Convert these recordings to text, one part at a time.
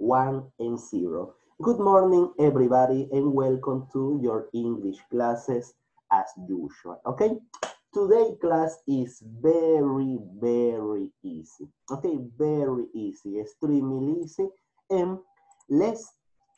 1 and 0. Good morning, everybody, and welcome to your English classes as usual. Okay, today class is very easy. Okay, very easy, extremely easy. And let's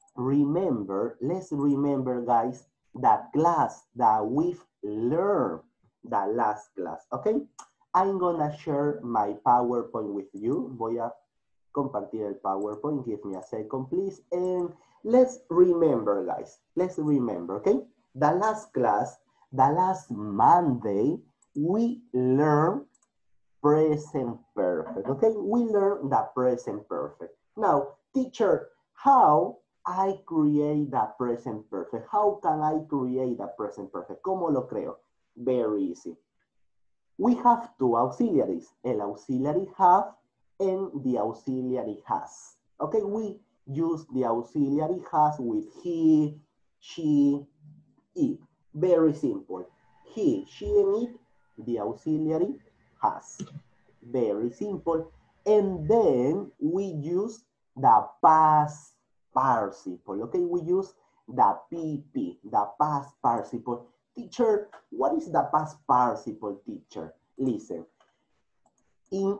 remember, guys, the class that we've learned the last class. Okay, I'm gonna share my PowerPoint with you. Voy a compartir el PowerPoint. Give me a second, please. And let's remember, guys. Let's remember, okay? The last class, the last Monday, we learned present perfect, okay? We learned the present perfect. Now, teacher, how I create the present perfect? How can I create the present perfect? ¿Cómo lo creo? Very easy. We have two auxiliaries, el auxiliary have and the auxiliary has. Okay, we use the auxiliary has with he, she, it. Very simple. He, she, and it, the auxiliary has. Very simple. And then we use the past participle. Okay, we use the PP, the past participle. Teacher, what is the past participle, teacher? Listen, in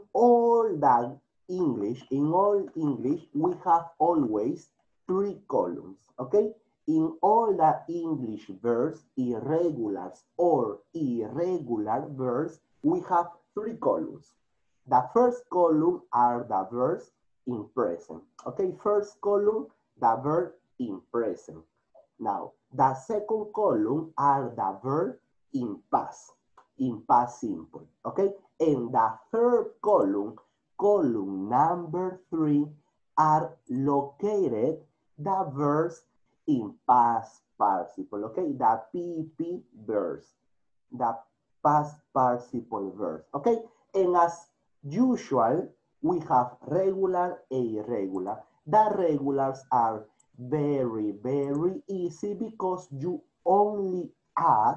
all English, we have always three columns, okay? In all the English verbs, irregulars or irregular verbs, we have three columns. The first column are the verbs in present, okay? First column, the verb in present. Now, the second column are the verb in past simple, okay? And the third column, column number 3, are located the verbs in past participle, okay? The PP verbs, the past participle verbs, okay? And as usual, we have regular and irregular. The regulars are very easy because you only add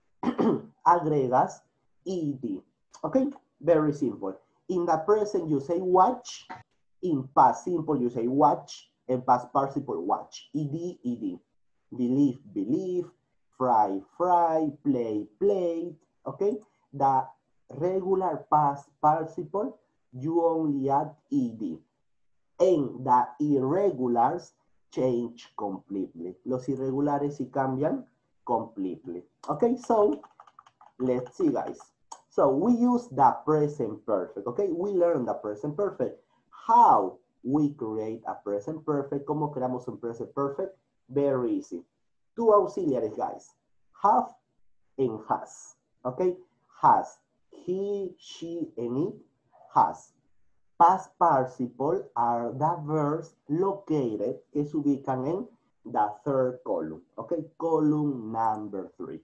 agregas ed. Okay, very simple. In the present, you say watch. In past simple, you say watch. And past participle, watch. Ed, ed. Believe, believe. Fry, fry. Play, played. Okay, the regular past participle, you only add ed. And the irregulars change completely. Los irregulares sí cambian completely. Okay, so let's see, guys. So we use the present perfect, okay? We learn the present perfect. How we create a present perfect? ¿Cómo creamos un present perfect? Very easy. Two auxiliaries, guys. Have and has, okay? Has. He, she, and it has. Past participle are the verbs located que se ubican en the third column, okay? Column number 3.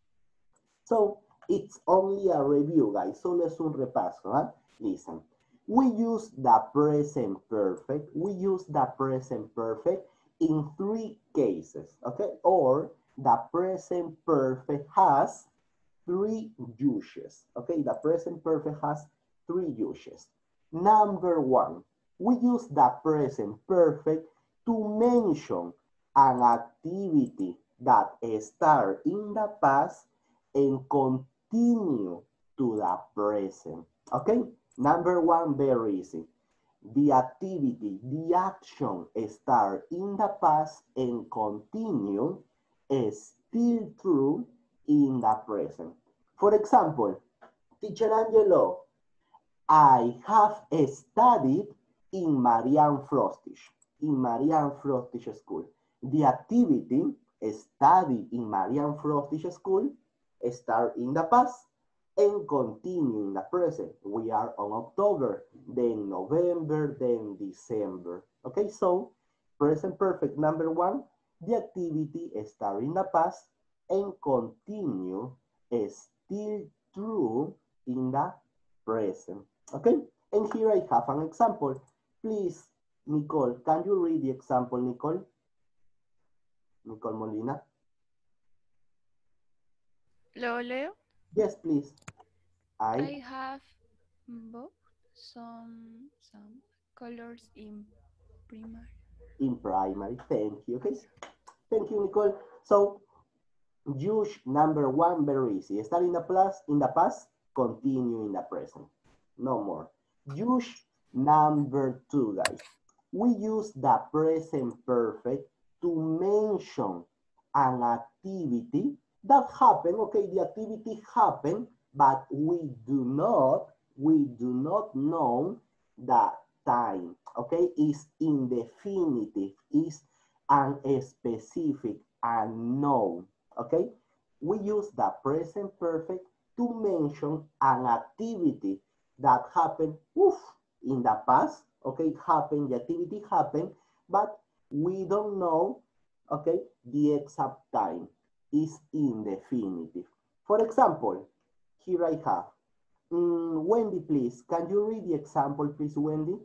So, it's only a review, guys. Solo es un repaso, ¿eh? Listen. We use the present perfect. We use the present perfect in 3 cases, okay? Or the present perfect has 3 uses, okay? The present perfect has 3 uses. Number 1, we use the present perfect to mention an activity that started in the past and continue to the present. Okay? Number 1, very easy. The activity, the action start in the past and continue is still true in the present. For example, Teacher Angelo, I have studied in Marianne Frostish, School. The activity, study in Marianne Frostish School, start in the past and continue in the present. We are on October, then November, then December. Okay, so present perfect number 1, the activity start in the past and continue is still true in the present. Okay, and here I have an example. Please, Nicole, can you read the example, Nicole? Nicole Molina. ¿Lo leo? Yes, please. I have bought some colors in Primark. In primary, thank you, okay? Thank you, Nicole. So, use number one, very easy. Start in the past, continue in the present. No more. Use number two, guys. We use the present perfect to mention an activity that happened. Okay, the activity happened, but we do not know the time. Okay, is indefinitive, is unspecific, unknown. Okay, we use the present perfect to mention an activity that happened in the past. Okay, happened, the activity happened, but we don't know, okay, the exact time is indefinitive. For example, here I have, Wendy, please, can you read the example, please, Wendy?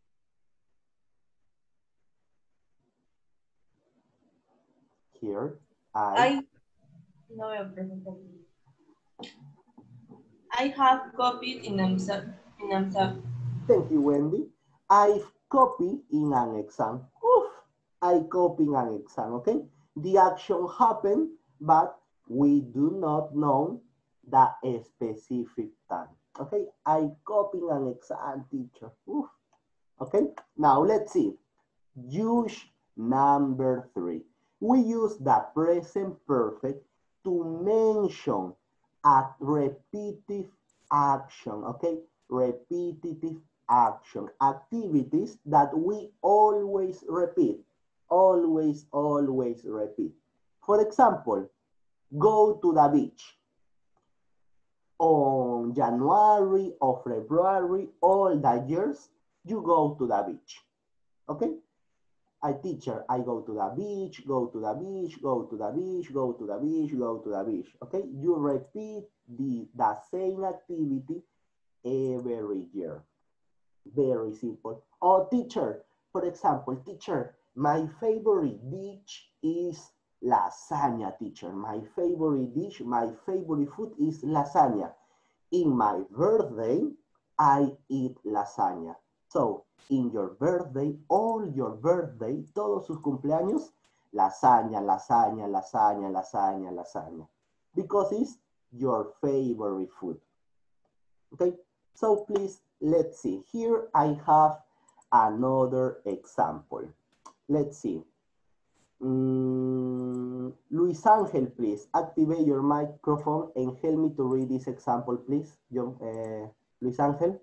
Here, no veo, profesor. I have copied in exam. Thank you, Wendy. I've copied in an exam. I copy in an exam, okay? The action happened, but we do not know the specific time. Okay, I copy in an exam, teacher. Okay, now let's see. Use number three. We use the present perfect to mention a repetitive action, okay? Repetitive action, activities that we always repeat, always repeat. For example, go to the beach. On January or February, all the years, you go to the beach, okay? Teacher, I go to the beach, go to the beach, go to the beach, go to the beach, go to the beach. Okay, you repeat the same activity every year. Very simple. Oh, teacher, for example, teacher, my favorite dish is lasagna, teacher. My favorite dish, my favorite food is lasagna. In my birthday, I eat lasagna. So, in your birthday, all your birthday, todos sus cumpleaños, lasagna, lasagna, lasagna, lasagna, lasagna. Because it's your favorite food. Okay, so please, let's see. Here I have another example. Let's see. Luis Angel, please, activate your microphone and help me to read this example, please. Luis Angel.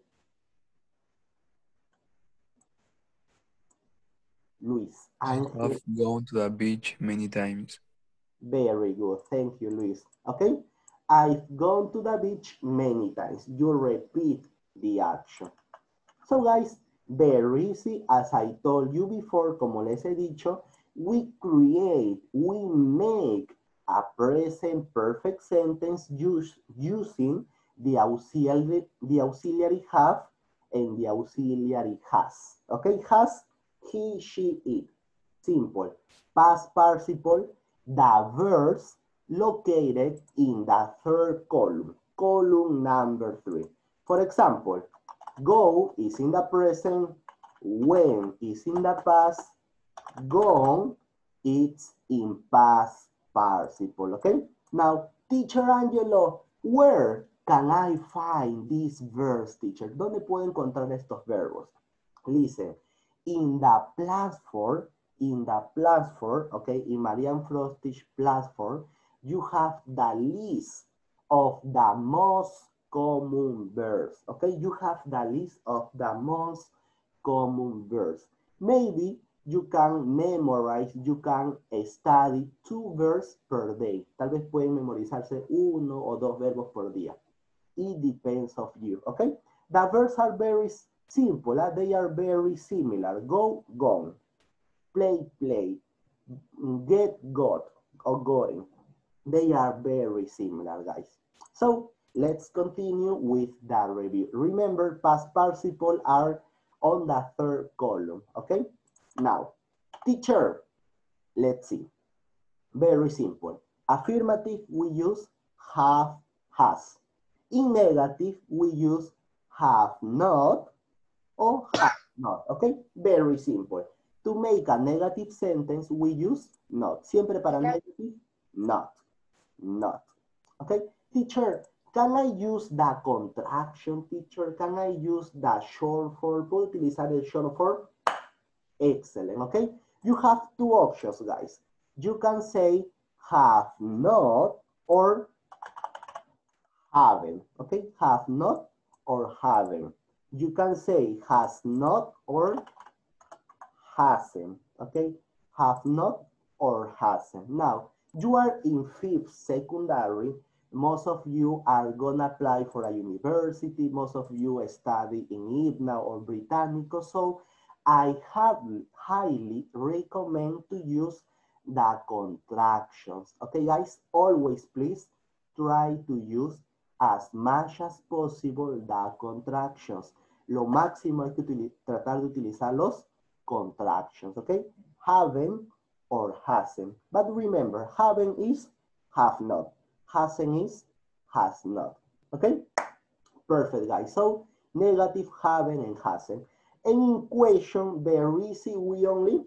Luis Angel. I've gone to the beach many times. Very good. Thank you, Luis. Okay. I've gone to the beach many times. You repeat the action. So, guys, very easy. As I told you before, como les he dicho, we make a present perfect sentence using the auxiliary have and the auxiliary has. Okay, has, he, she, it. Simple. Past participle, the verbs located in the third column, column number 3. For example, go is in the present, when is in the past, gone, it's in past participle, okay? Now, teacher Angelo, where can I find these verbs, teacher? ¿Dónde puedo encontrar estos verbos? Listen, in the platform, okay, in Marianne Frostich platform, you have the list of the most common verbs, okay? You have the list of the most common verbs. Maybe you can memorize, you can study 2 verbs per day. Tal vez pueden memorizarse 1 o 2 verbos por día. It depends of you, okay? The verbs are very simple, they are very similar. Go, gone. Play, play. Get, got, or going. They are very similar, guys. So, let's continue with the review. Remember, past participle are on the third column, okay? Now, teacher, let's see. Very simple. Affirmative, we use have, has. In negative, we use have not or have not, okay? Very simple. To make a negative sentence, we use not. Siempre para negative, not. Not. Okay? Teacher, can I use the contraction, teacher? Can I use the short form? ¿Puedo utilizar el short form? Excellent, okay? You have two options, guys. You can say have not or haven't, okay? Have not or haven't. You can say has not or hasn't, okay? Have not or hasn't. Now, you are in 5th secondary. Most of you are gonna apply for a university. Most of you study in IBNA or Britannico. So I highly recommend to use the contractions. Okay, guys, always please try to use as much as possible the contractions. Lo máximo hay que tratar de utilizar los contractions, okay? Haven't or hasn't. But remember, haven't is have not. Hasn't is has not. Okay? Perfect, guys. So, negative, haven't, and hasn't. And in question, very easy, we only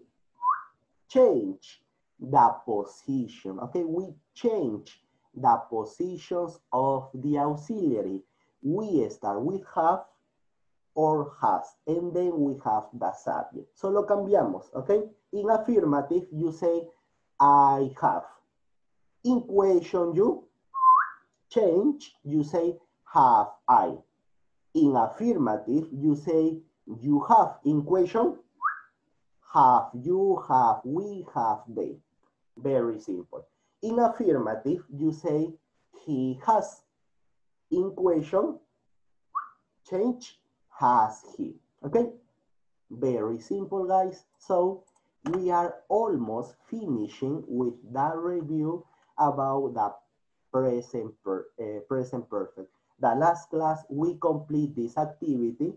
change the position. Okay? We change the positions of the auxiliary. We start with have or has, and then we have the subject. Solo cambiamos, okay? In affirmative, you say, I have. In question, you change, you say, have I. In affirmative, you say, you have. In question, have you, have we, have they. Very simple. In affirmative, you say, he has. In question, change, has he. Okay? Very simple, guys. So we are almost finishing with the review about the present perfect. The last class we complete this activity.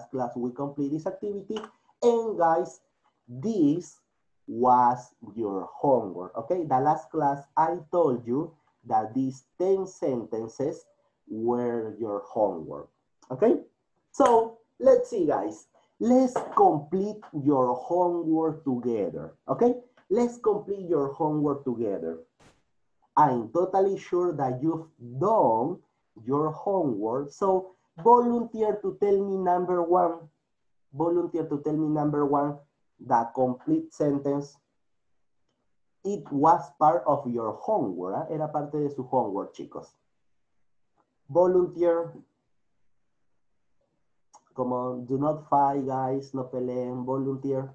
And guys, this was your homework. Okay? The last class I told you that these 10 sentences were your homework. Okay? So, let's see, guys. Let's complete your homework together, okay? Let's complete your homework together. I'm totally sure that you've done your homework. So, volunteer to tell me number one. Volunteer to tell me number one, the complete sentence. It was part of your homework. ¿Eh? Era parte de su homework, chicos. Volunteer. Come on, do not fight, guys. No peleen, volunteer.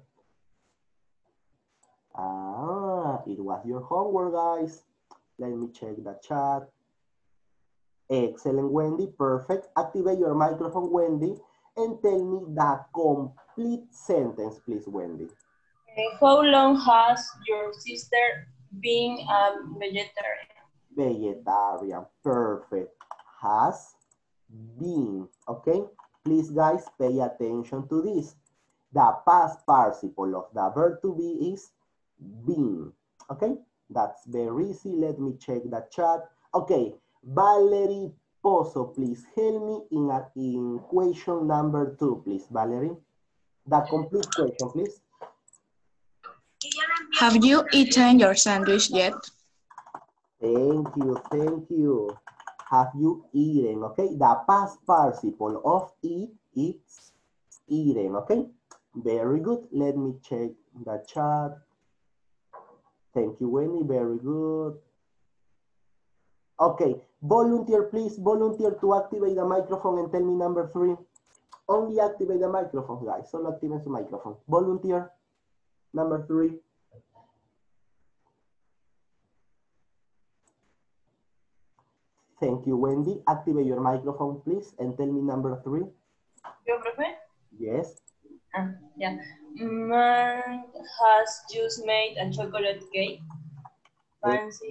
Ah, it was your homework, guys. Let me check the chat. Excellent, Wendy. Perfect. Activate your microphone, Wendy, and tell me the complete sentence, please, Wendy. How long has your sister been a vegetarian? Vegetarian. Perfect. Has been. Okay. Please, guys, pay attention to this. The past participle of the verb to be is been. Okay, that's very easy. Let me check the chat. Okay, Valerie Pozo, please help me in question number 2, please, Valerie. The complete question, please. Have you eaten your sandwich yet? Thank you, thank you. Have you eaten, okay? The past participle of eat, it's eaten, okay? Very good. Let me check the chat. Thank you, Wendy. Very good. Okay, volunteer, please. Volunteer to activate the microphone and tell me number 3. Only activate the microphone, guys. Solo activen su microphone. Volunteer, number 3. Thank you, Wendy. Activate your microphone, please, and tell me number 3. Yo, profe? Yes. Yeah. Man has just made a chocolate cake. Fancy.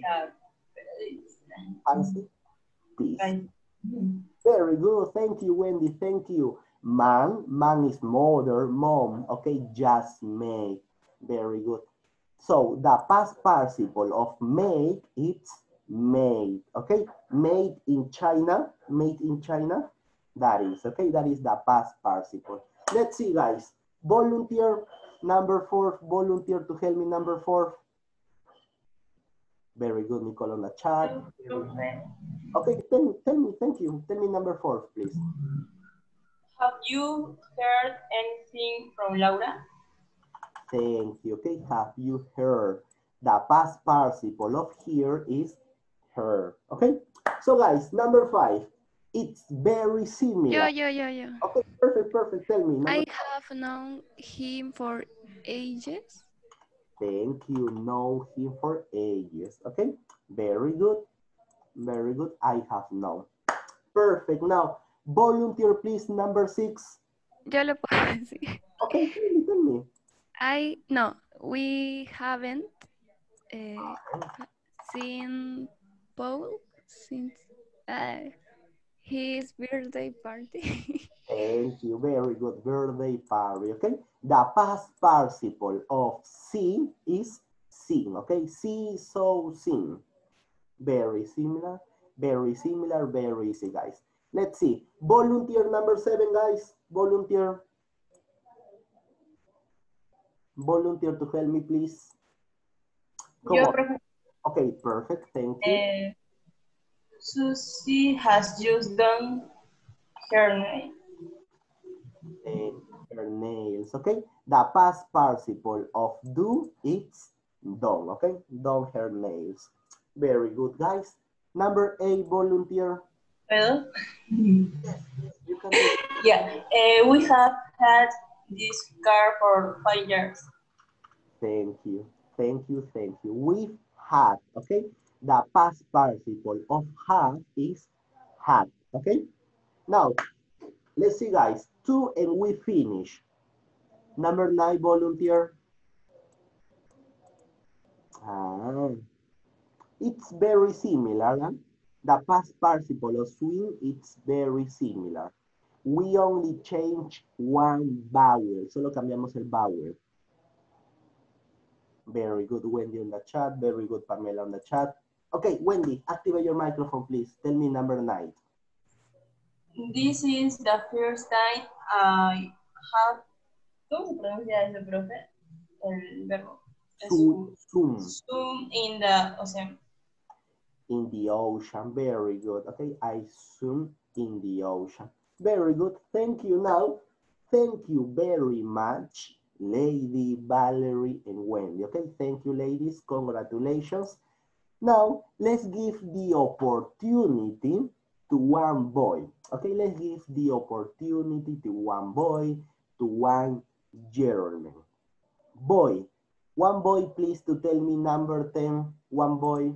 Fancy. Peace. Fancy. Very good. Thank you, Wendy. Thank you. Man is mother, mom. Okay, just made. Very good. So the past participle of make, it's made. Okay, made in China. That is, okay, that is the past participle. Let's see, guys. Volunteer Number 4, volunteer to help me, number 4. Very good, Nicole, on the chat. Okay, tell me, thank you. Tell me number 4, please. Have you heard anything from Laura? Thank you. Okay, have you heard? The past participle of hear is heard. Okay, so guys, number 5. It's very similar. Yeah. Okay, perfect. Tell me. I have known him for ages. Thank you. Know him for ages. Okay, very good. Very good. I have known. Perfect. Now, volunteer, please, number 6. Yo lo puedo decir. Okay, tell me. We haven't seen Paul since his birthday party. Thank you. Very good. Birthday party. Okay. The past participle of see is seen. Okay. See, so, seen. Very similar. Very similar. Very easy, guys. Let's see. Volunteer number 7, guys. Volunteer. Volunteer to help me, please. Come on. Okay, perfect. Thank you. Susie has just done her nails. Her nails, okay? The past participle of do, it's done, okay? Done her nails. Very good, guys. Number 8, volunteer. Well, Yes, you can do it. yeah, we have had this car for 5 years. Thank you. We've had, okay? The past participle of have is had, okay? Now, let's see, guys. 2 and we finish. Number 9, volunteer. It's very similar. Huh? The past participle of swim, it's very similar. We only change one vowel. Solo cambiamos el vowel. Very good, Wendy on the chat. Very good, Pamela on the chat. Okay, Wendy, activate your microphone, please. Tell me number 9. This is the first time I have... ¿Cómo se pronuncia eso, profe? El verbo. Swim. Swim in the ocean. In the ocean, very good. Okay, I swim in the ocean. Very good, thank you. Now, thank you very much, Lady, Valerie, and Wendy. Okay, thank you, ladies. Congratulations. Now, let's give the opportunity to one boy. Okay, let's give the opportunity to one boy, to one German. Boy, one boy, please, to tell me number 10. One boy.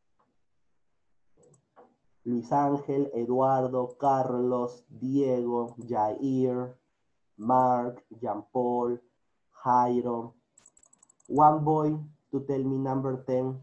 Luis Ángel, Eduardo, Carlos, Diego, Jair, Mark, Jean-Paul, Jairo. One boy to tell me number 10.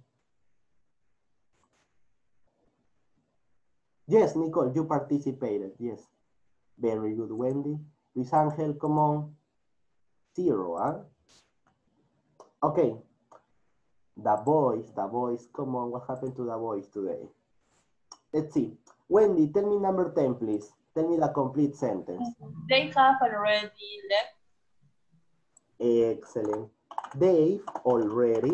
Yes, Nicole, you participated. Yes. Very good, Wendy. Luis Ángel, come on. 0, huh? Okay. The boys, come on. What happened to the boys today? Let's see. Wendy, tell me number 10, please. Tell me the complete sentence. They have already left. Excellent. They've already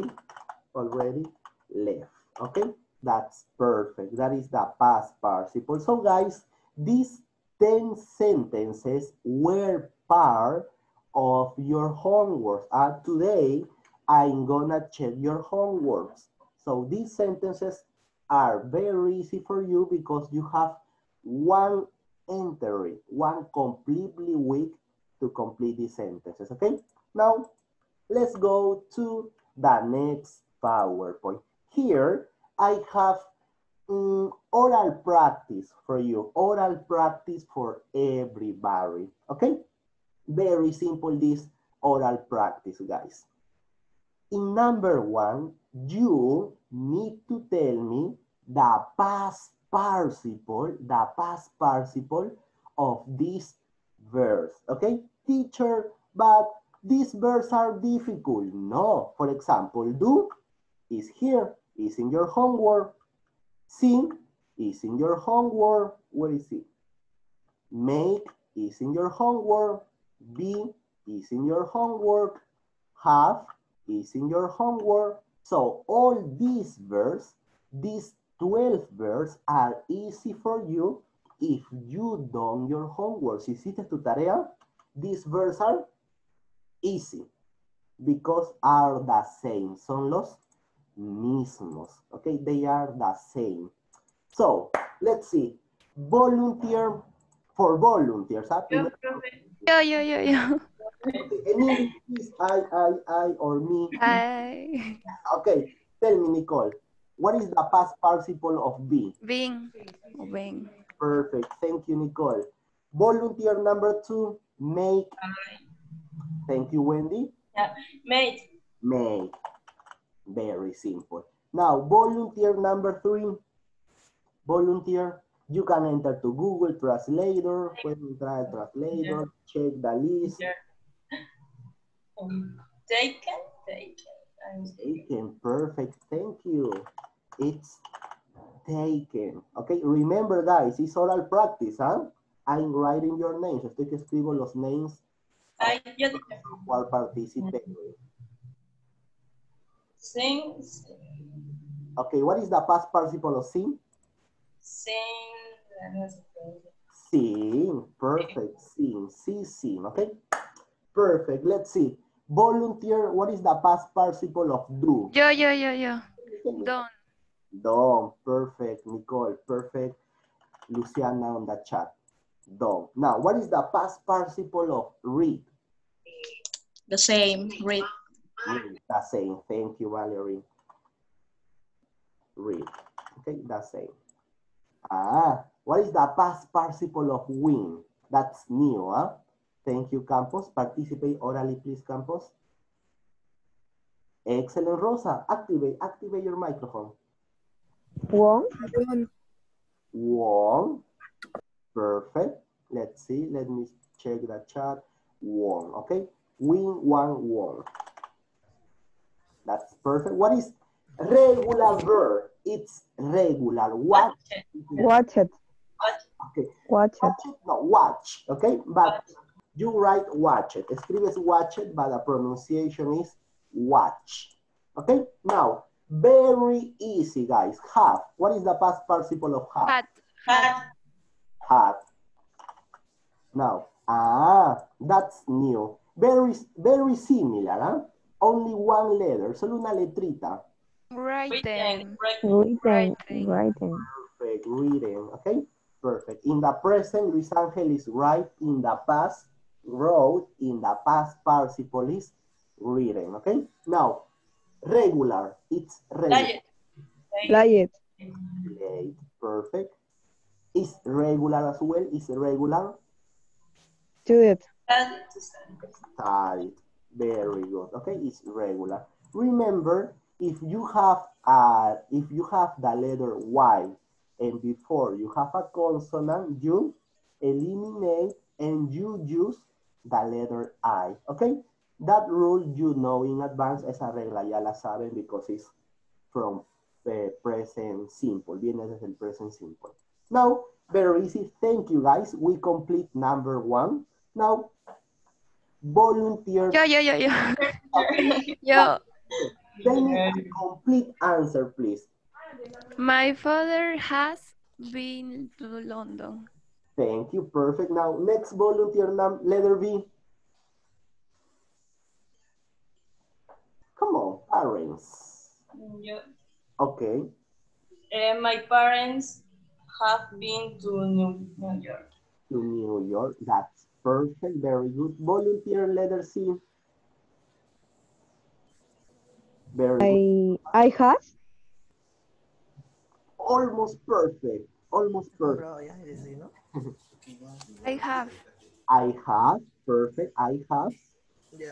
left. Okay, that's perfect. That is the past participle. So guys, these 10 sentences were part of your homework. Today, I'm gonna check your homeworks. So these sentences are very easy for you because you have one entry, one completely week to complete these sentences, okay? Now, let's go to the next PowerPoint. Here, I have oral practice for you, oral practice for everybody, okay? Very simple, this oral practice, guys. In number 1, you need to tell me the past participle of this verse, okay? Teacher, but these verbs are difficult. No, for example, do is here, is in your homework. Sing is in your homework. Where is it? Make is in your homework. Be is in your homework. have is in your homework. So all these verbs, these 12 verbs are easy for you if you done your homework. Si hiciste tu tarea, these verbs are easy because are the same. Son los mismos. Okay, they are the same. So let's see. Volunteer for volunteers. Huh? Yo, profe. Yo. In English, please, I, or me. Hi. Okay, tell me, Nicole, what is the past participle of be? Being. Being. Perfect, thank you, Nicole. Volunteer number 2, make. Thank you, Wendy. Yeah. Made. Make. Very simple. Now, volunteer number 3. Volunteer, you can enter to Google Translator. Pueden entrar al Translator, check the list. Taken. Taken, perfect, thank you. It's taken. Okay, remember guys, it's oral practice, huh? I'm writing your names. Estoy que escribo los names Yo while participating. sing. Okay, what is the past participle of sing? Sing. Sing, perfect, sing, okay? Perfect, let's see. Volunteer, what is the past participle of do? Yo. Don't. Done, perfect, Nicole, perfect. Luciana on the chat. Done. Now, what is the past participle of read? The same. Read. Read, the same. Thank you, Valerie. Read. Okay, the same. What is the past participle of win? That's new, huh? Thank you, Campos. Participate orally, please, Campos. Excellent, Rosa. Activate your microphone. Won. Won. Perfect. Let's see. Let me check the chat. Won. Okay. Win, won. That's perfect. What is regular verb? It's regular. What? Watch it. Okay. Watch it. Watch it? No, watch. Okay. But you write watch it. Escribes watch it, but the pronunciation is watch. Okay. Now, very easy, guys. Have. What is the past participle of have? Had. Now, that's new. Very similar, huh? Only one letter, solo una letrita. Writing. Written. Perfect, reading, okay? Perfect. In the present, Luis Angel is right. In the past, wrote. In the past participle is reading, okay? Now, regular, it's regular. Play it. Late, perfect. Is regular as well, is regular. Do it. Studied. Very good. Okay, it's regular. Remember, if you have the letter Y and before you have a consonant, you eliminate and you use the letter I. Okay, that rule you know in advance. Esa regla ya la saben because it's from the present simple. Viene desde el present simple. Now, very easy. Thank you, guys. We complete number 1. Now, volunteer. Yo. Tell me a complete answer, please. My father has been to London. Thank you. Perfect. Now, next volunteer, letter B. Come on, parents. Okay. My parents have been to New York. To New York. That's perfect. Very good. Volunteer, letter C. Very good. I have. Almost perfect. Almost perfect. I have. I have. Perfect. I have. Yeah.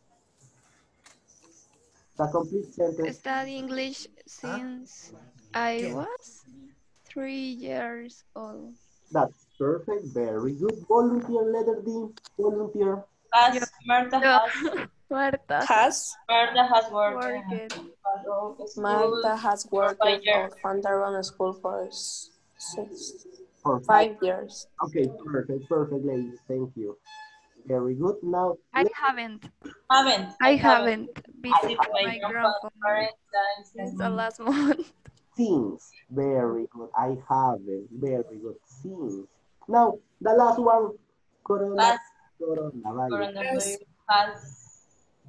The complete sentence. Study English since I was 3 years old. That's perfect. Very good. Volunteer, letter D. Volunteer. Martha has worked. Martha has worked at Fontaine School for For 5 years. Okay, perfect, ladies. Thank you. Very good. Now, I haven't. Haven't. I haven't visited Visited my grandfather since the last month. since. Very good. I haven't. Very good. Since. Now, the last one. Has Coronavirus. coronavirus has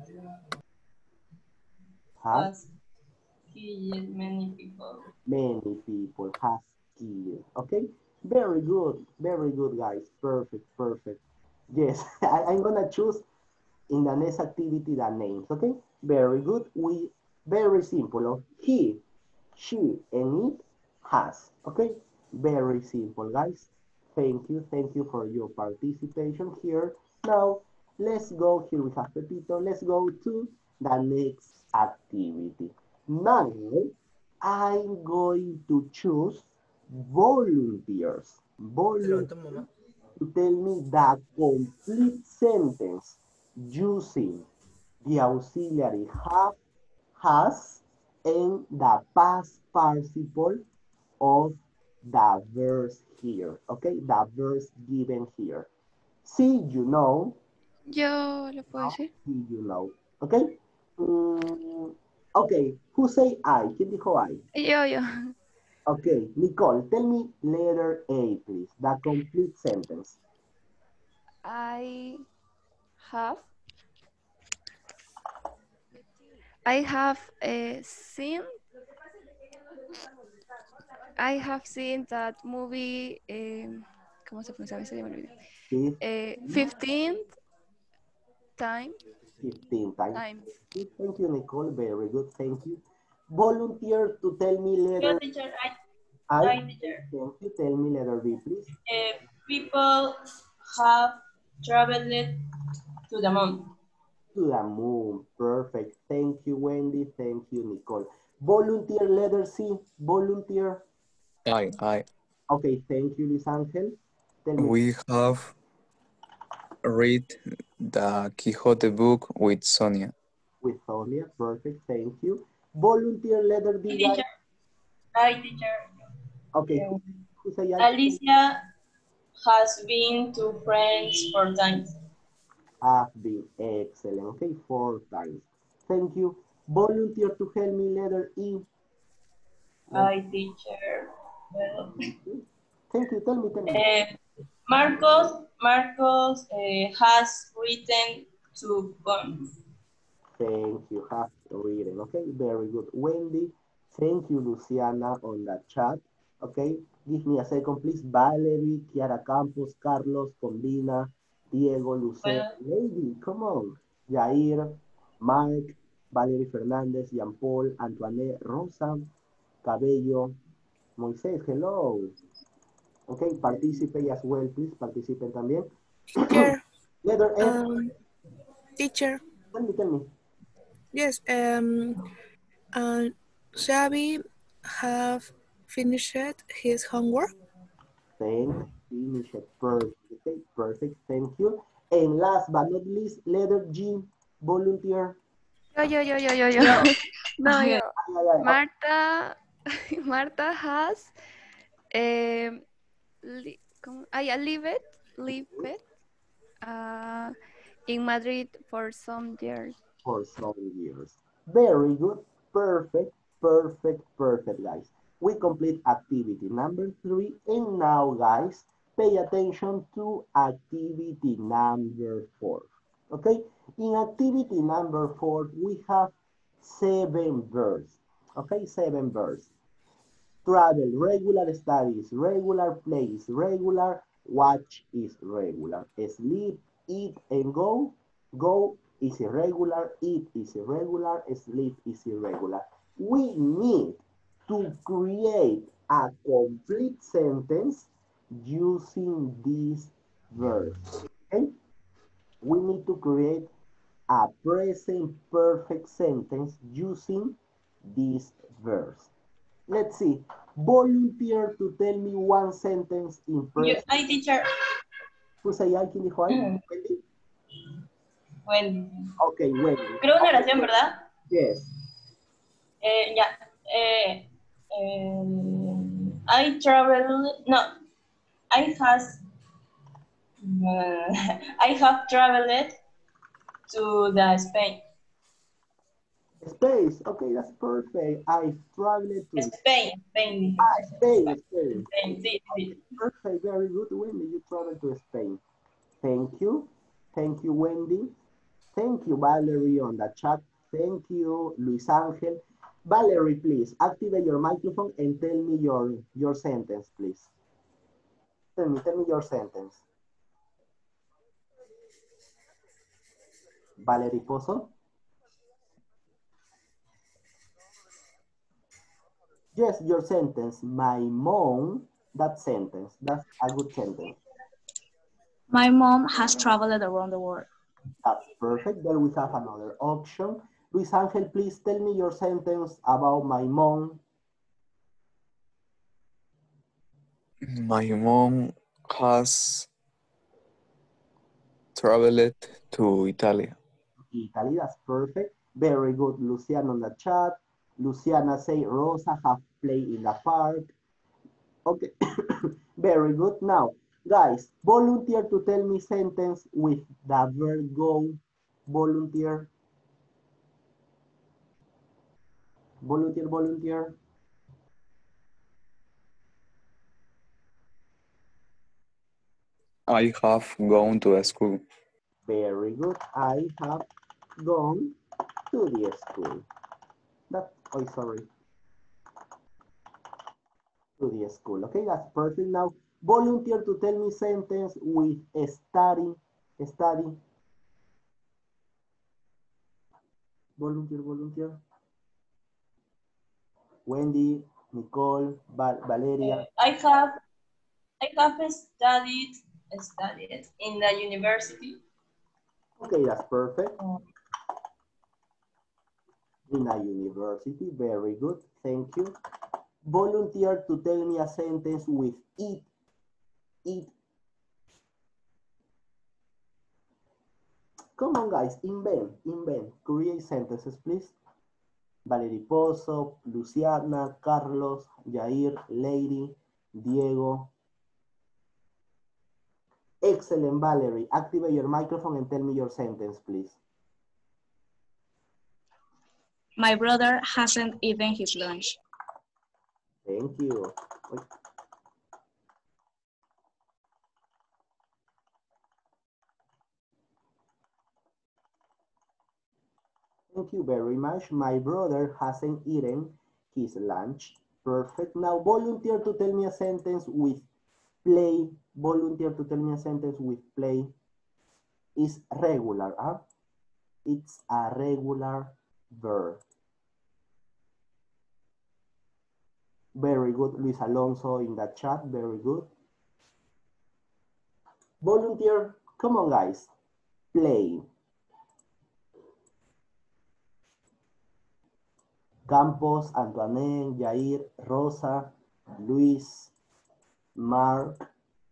Has killed many people. many people. Has killed. Okay? Very good. Very good, guys. Perfect. Perfect. Yes, I'm gonna choose in the next activity the names. Okay? Very good. We very simple. He, she, and it has. Okay? Very simple, guys. Thank you. Thank you for your participation here. Now, let's go. Here we have Pepito. Let's go to the next activity. Now, I'm going to choose volunteers. Volunteers to tell me the complete sentence using the auxiliary have, has, and the past participle of the verse here. Okay, the verse given here. See, you know. Yo lo puedo decir. See, you know. Okay. Okay, who say I? ¿Quién dijo I? Yo. Okay, Nicole, tell me letter A, please. The complete sentence. I have. I have seen. I have seen that movie. ¿Cómo se pronuncia? A veces ya me olvidé. 15 times. 15 times. Thank you, Nicole. Very good. Thank you. Volunteer to tell me letter Teacher, I. teacher. Thank you. Tell me letter B, please. People have traveled to the moon. To the moon. Perfect. Thank you, Wendy. Thank you, Nicole. Volunteer letter C. Volunteer. I. Okay. Thank you, Luis Angel. Tell me. We have read the Quixote book with Sonia. With Sonia. Perfect. Thank you. Volunteer letter D. Teacher. Hi, teacher. Okay. Who say I? Alicia has been to France 4 times. Have been. Excellent. Okay, 4 times. Thank you. Volunteer to help me letter E. Hi, teacher. Well, Thank you. Tell me. Marcos has written 2 poems. Thank you. Have written. Okay, very good. Wendy, thank you, Luciana, on the chat. Okay, give me a second, please. Valerie, Kiara Campos, Carlos, Combina, Diego, Lucero, Lady, come on. Jair, Mark, Valerie Fernandez, Jean Paul, Antoinette, Rosa, Cabello, Moisés, hello. Okay, participate as well, please. Participen también. Teacher. Letter F. Teacher. Tell me. Yes. Xavi have finished his homework. Thanks. Finish it. Perfect. Okay, perfect. Thank you. And last but not least, letter G. Volunteer. Yo. No, yo. Marta has lived in Madrid for some years. For some years. Very good. Perfect, guys. We complete activity number 3. And now, guys, pay attention to activity number 4. Okay? In activity number 4, we have 7 verbs. Okay, 7 verbs. Travel, regular studies, regular place, regular, watch is regular. Sleep, eat, and go. Go is irregular, eat is irregular, sleep is irregular. We need to create a complete sentence using these verbs. Okay? We need to create a present perfect sentence using these verbs. Let's see. Volunteer to tell me one sentence in present. Hi, teacher. ¿Tú say I? ¿Quién dijo I? Wendy. Okay, Wendy. Creo una oración, ¿verdad? Yes. Ya. I travel. No. I has I have traveled to the Spain. Space. Okay, that's perfect. I traveled to Spain. Spain. Spain, Spain. sí, sí. Perfect. Very good, Wendy. You traveled to Spain. Thank you. Thank you, Wendy. Thank you, Valerie, on the chat. Thank you, Luis Angel. Valerie, please activate your microphone and tell me your sentence, please. Tell me your sentence. Valerie Pozo. Yes, your sentence. My mom, that sentence. That's a good sentence. My mom has traveled around the world. That's perfect. Then we have another option. Luis Angel, please tell me your sentence about my mom. My mom has traveled to Italy. Italy, that's perfect. Very good, Luciana on the chat. Luciana say Rosa have played in the park. Okay, very good. Now, guys, volunteer to tell me sentence with the verb go. Volunteer. Volunteer. I have gone to a school. Very good. I have gone to the school. Sorry. To the school. Okay, that's perfect. Now, volunteer to tell me sentence with study. Study. Volunteer. Wendy, Nicole, Valeria. I have studied in the university. Okay, that's perfect. In a university, very good. Thank you. Volunteer to tell me a sentence with it. It. Come on, guys, invent. Create sentences, please. Valerie Pozo, Luciana, Carlos, Jair, Lady, Diego. Excellent, Valerie. Activate your microphone and tell me your sentence, please. My brother hasn't eaten his lunch. Thank you. Thank you very much. My brother hasn't eaten his lunch. Perfect. Now volunteer to tell me a sentence with play. Volunteer to tell me a sentence with play. Is regular, huh? It's a regular verb. Very good, Luis Alonso in the chat, very good. Volunteer, come on guys, play. Campos, Antoinette, Jair, Rosa, Luis, Mark,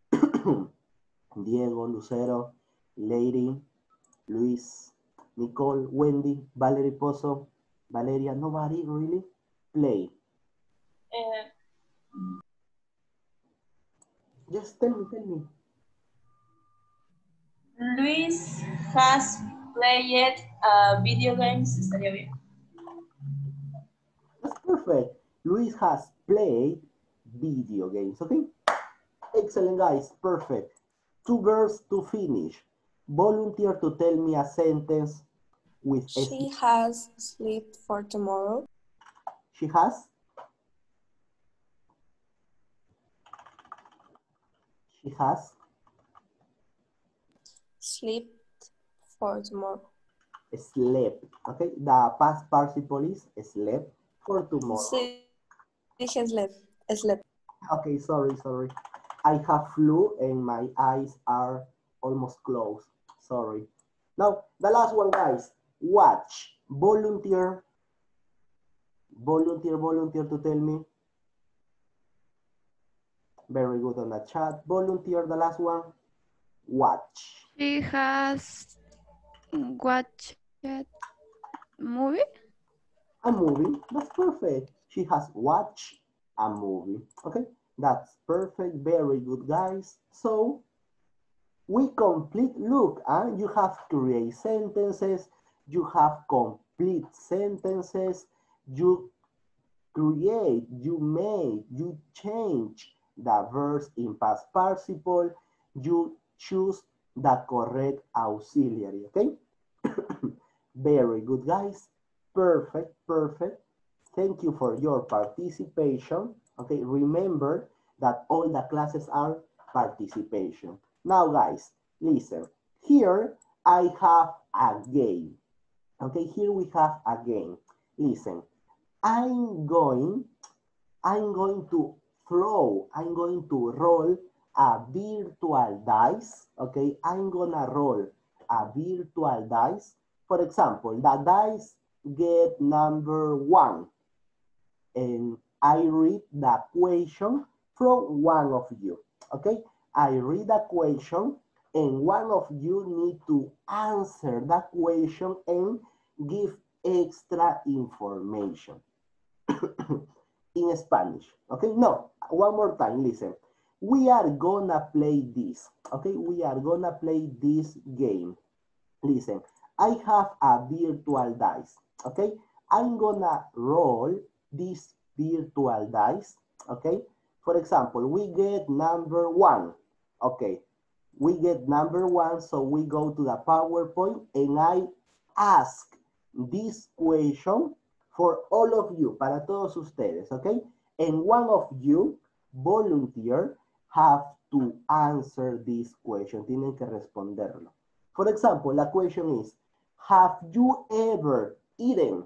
Diego, Lucero, Lady, Luis, Nicole, Wendy, Valerie Pozo, Valeria, nobody really? Play. Just tell me. Luis has played video games. Estaría bien. That's perfect. Luis has played video games, okay? Excellent, guys, perfect. 2 verbs to finish. Volunteer to tell me a sentence with... She has sleep for tomorrow. She has? She has? Sleep for tomorrow. Slept, okay? The past participle is slept for tomorrow. She has slept. Okay, sorry. I have flu and my eyes are almost closed. Sorry. Now, the last one, guys. Watch. Volunteer to tell me. Very good on the chat. Volunteer, the last one. Watch. She has watched movie. A movie. That's perfect. She has watched a movie. Okay, that's perfect. Very good, guys. So We complete, look, you have create sentences, you have complete sentences, you create, you make, you change the verbs in past participle, you choose the correct auxiliary, okay? Very good, guys. Perfect, perfect. Thank you for your participation. Okay, remember that all the classes are participation. Now, guys, listen. Here, I have a game. Okay, here we have a game. Listen, I'm going to roll a virtual dice. Okay, I'm gonna roll a virtual dice. For example, the dice get number 1. And I read the question from one of you. Okay, I read the question and one of you need to answer that question and give extra information. In Spanish, okay? No, one more time, listen. We are gonna play this, okay? We are gonna play this game. Listen, I have a virtual dice, okay? I'm gonna roll this virtual dice, okay? For example, we get number 1, okay? We get number 1, so we go to the PowerPoint and I ask this question for all of you, para todos ustedes, okay? And one of you, volunteer, have to answer this question. Tienen que responderlo. For example, the question is, have you ever eaten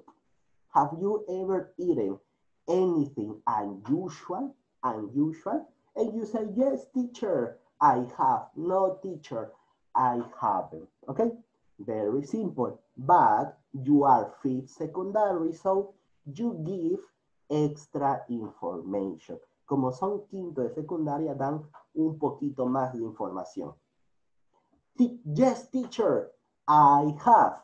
anything unusual? And you say, yes, teacher, I have. No, teacher, I haven't. Okay? Very simple. But you are 5th secondary, so you give extra information. Como son 5º de secundaria, dan un poquito más de información. Yes, teacher, I have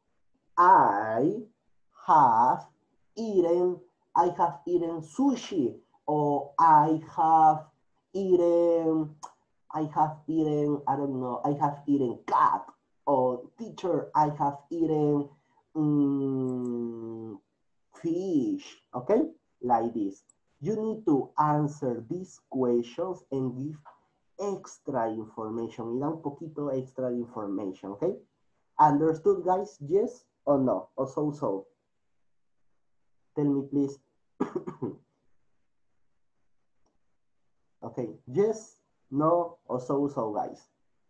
eaten sushi, or I have eaten, I don't know, I have eaten cat, or teacher, I have eaten fish, okay? Like this. You need to answer these questions and give extra information. Y da un poquito extra information, okay? Understood, guys? Yes or no? Or so? Tell me, please. Okay, yes, no, or so, guys.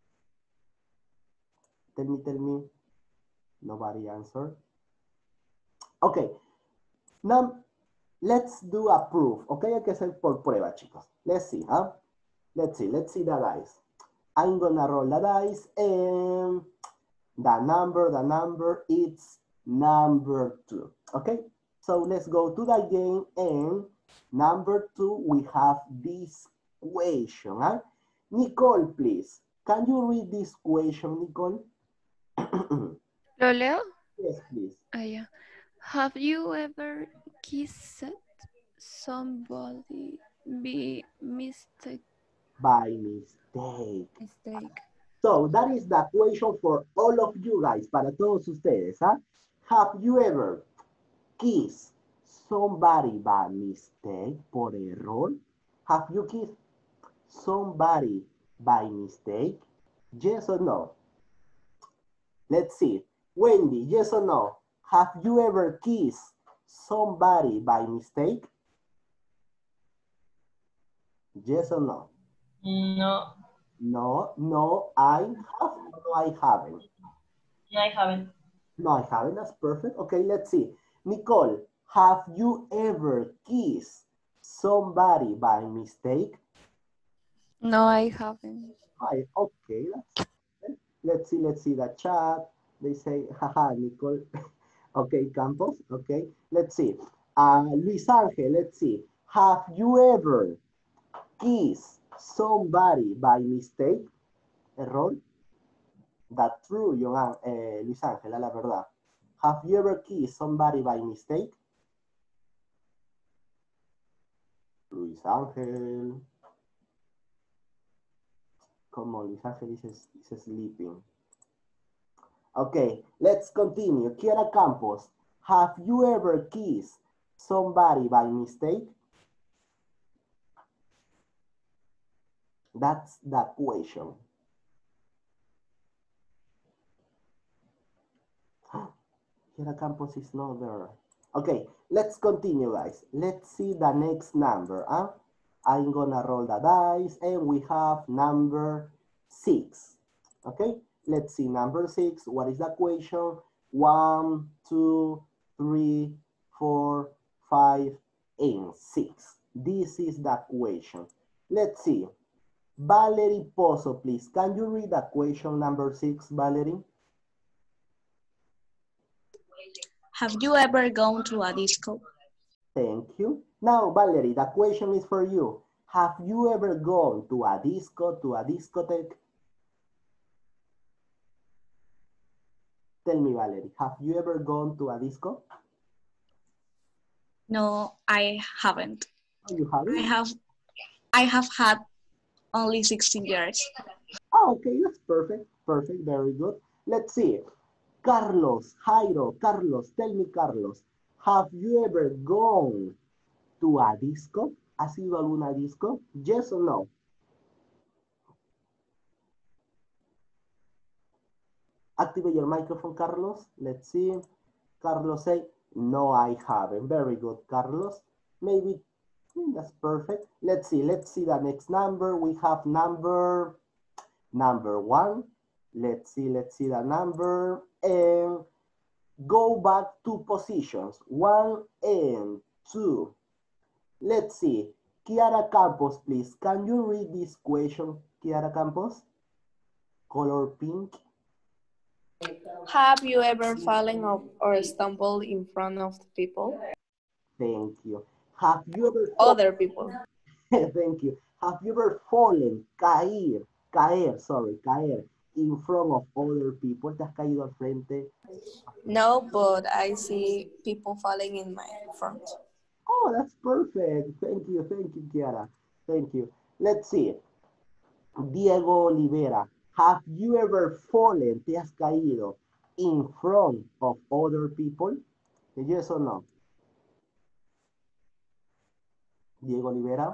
Tell me. Nobody answered. Okay, now let's do a proof. Okay, hay que hacer por prueba, chicos. Let's see, huh? Let's see the dice. I'm gonna roll the dice and the number is number 2. Okay, so let's go to the game and number 2, we have this question. Huh? Nicole, please. Can you read this question, Nicole? ¿Lo leo? Yes, please. Yeah. Have you ever kissed somebody by mistake? By mistake. So that is the question for all of you guys, para todos ustedes. Huh? Have you ever kissed somebody by mistake, por error? Have you kissed somebody by mistake? Yes or no? Let's see. Wendy, yes or no? Have you ever kissed somebody by mistake? Yes or no? No. No, I have. No, I haven't. No, I haven't. No, I haven't. That's perfect. Okay, let's see. Nicole, have you ever kissed somebody by mistake? No, I haven't. Okay, let's see the chat. They say, haha, Nicole. Okay, Campos. Okay, let's see. Luis Angel, let's see. Have you ever kissed somebody by mistake? Error. That's true, Luis Angel, la verdad. Have you ever kissed somebody by mistake? Luis Angel. Come on, Luis Ángel is sleeping. Okay, let's continue. Kiara Campos, have you ever kissed somebody by mistake? That's the question. Kiara Campos is not there. Okay, let's continue, guys. Let's see the next number. I'm gonna roll the dice, and we have number 6. Okay, let's see number 6. What is the question? 1, 2, 3, 4, 5, and 6. This is the question. Let's see. Valerie Pozo, please. Can you read the question number 6, Valerie? Have you ever gone to a disco? Thank you. Now, Valerie, the question is for you. Have you ever gone to a disco, to a discotheque? Tell me, Valerie, have you ever gone to a disco? No, I haven't. Oh, you haven't? I have had only 16 years. Oh, okay, that's perfect. Perfect, very good. Let's see. Carlos, Jairo, Carlos, tell me, Carlos, have you ever gone to a disco? ¿Has ido a alguna disco? Yes or no? Activate your microphone, Carlos. Let's see. Carlos say, no, I haven't. Very good, Carlos. Maybe that's perfect. Let's see the next number. We have number 1. Let's see the number. And go back 2 positions, 1 and 2. Let's see. Kiara Campos, please. Can you read this question, Kiara Campos? Color pink. Have you ever fallen or stumbled in front of people? Thank you. Have you ever Other people. Thank you. Have you ever fallen, caer in front of other people? ¿Te has caído al frente? No, but I see people falling in my front. Oh, that's perfect. Thank you, Kiara. Thank you. Let's see. Diego Olivera, have you ever fallen, te has caído, in front of other people? Yes or no? Diego Olivera.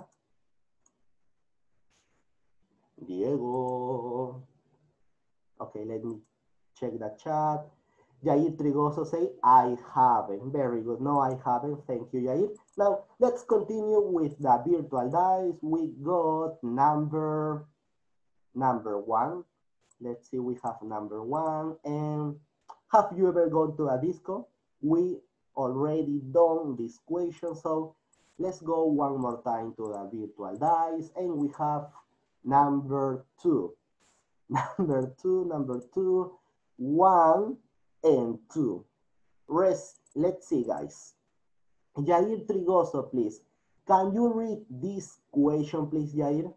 Diego. Okay, let me check the chat. Jair Trigoso say, I haven't. Very good. No, I haven't. Thank you, Jair. Now, let's continue with the virtual dice. We got number 1. Let's see, we have number 1. And have you ever gone to a disco? We already done this question, so let's go one more time to the virtual dice. And we have number 2. Number 2, 1 and 2. Let's see, guys. Jair Trigoso, please. Can you read this question, please, Jair?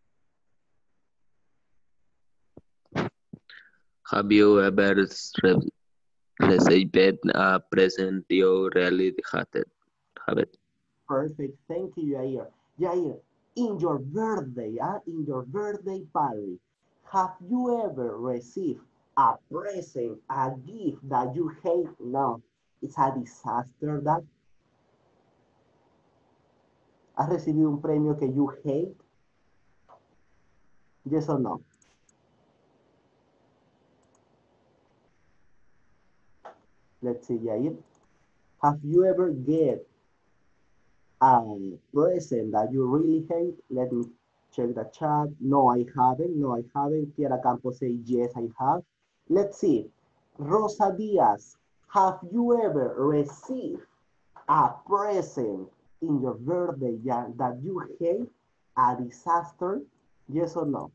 Have you ever received a present you really hated? Perfect. Thank you, Jair. Jair, in your birthday party, have you ever received a present, a gift that you hate? No, it's a disaster that. ¿Has recibido un premio que you hate? Yes or no? Let's see, Jair. Have you ever get a present that you really hate? Let me check the chat. No, I haven't. Kiara Campos say, yes, I have. Let's see. Rosa Diaz, have you ever received a present in your birthday that you hate? A disaster? Yes or no?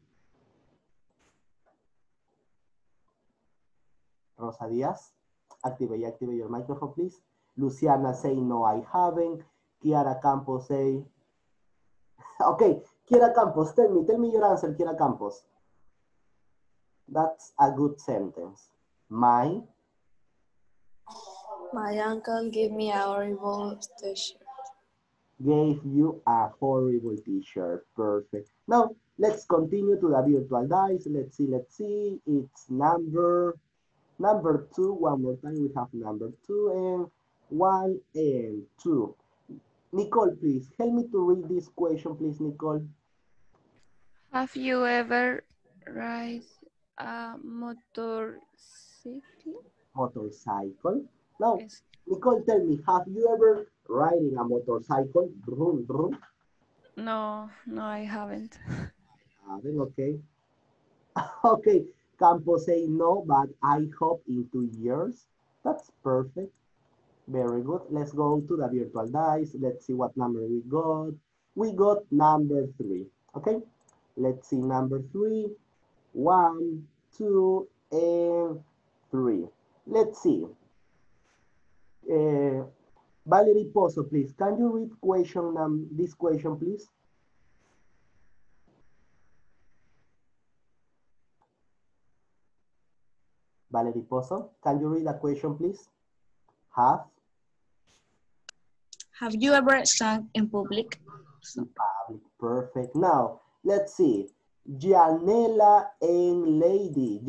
Rosa Diaz, activate your microphone, please. Luciana say, no, I haven't. Kiara Campos say, okay, Kiara Campos, tell me your answer, Kiara Campos. That's a good sentence. My uncle gave me a horrible t-shirt. gave you a horrible teacher. Perfect. Now, let's continue to the virtual dice. Let's see. It's number 2. One more time, we have number 2 and 1 and 2. Nicole, please, help me to read this question, please, Nicole. Have you ever ride a motorcycle? Motorcycle. Now, Yes. Nicole, tell me, have you ever riding a motorcycle? Brum, brum. No, I haven't. Okay. Okay, Campos say no, but I hope in 2 years. That's perfect. Very good. Let's go to the virtual dice. Let's see what number we got. We got number 3. Okay. Let's see number 3. 1, 2, and 3. Let's see. Valerie Pozo, please. Can you read this question, please? Valerie Pozo, can you read the question, please? Have you ever sung in public? In public, perfect. Now, let's see. Janela and Lady,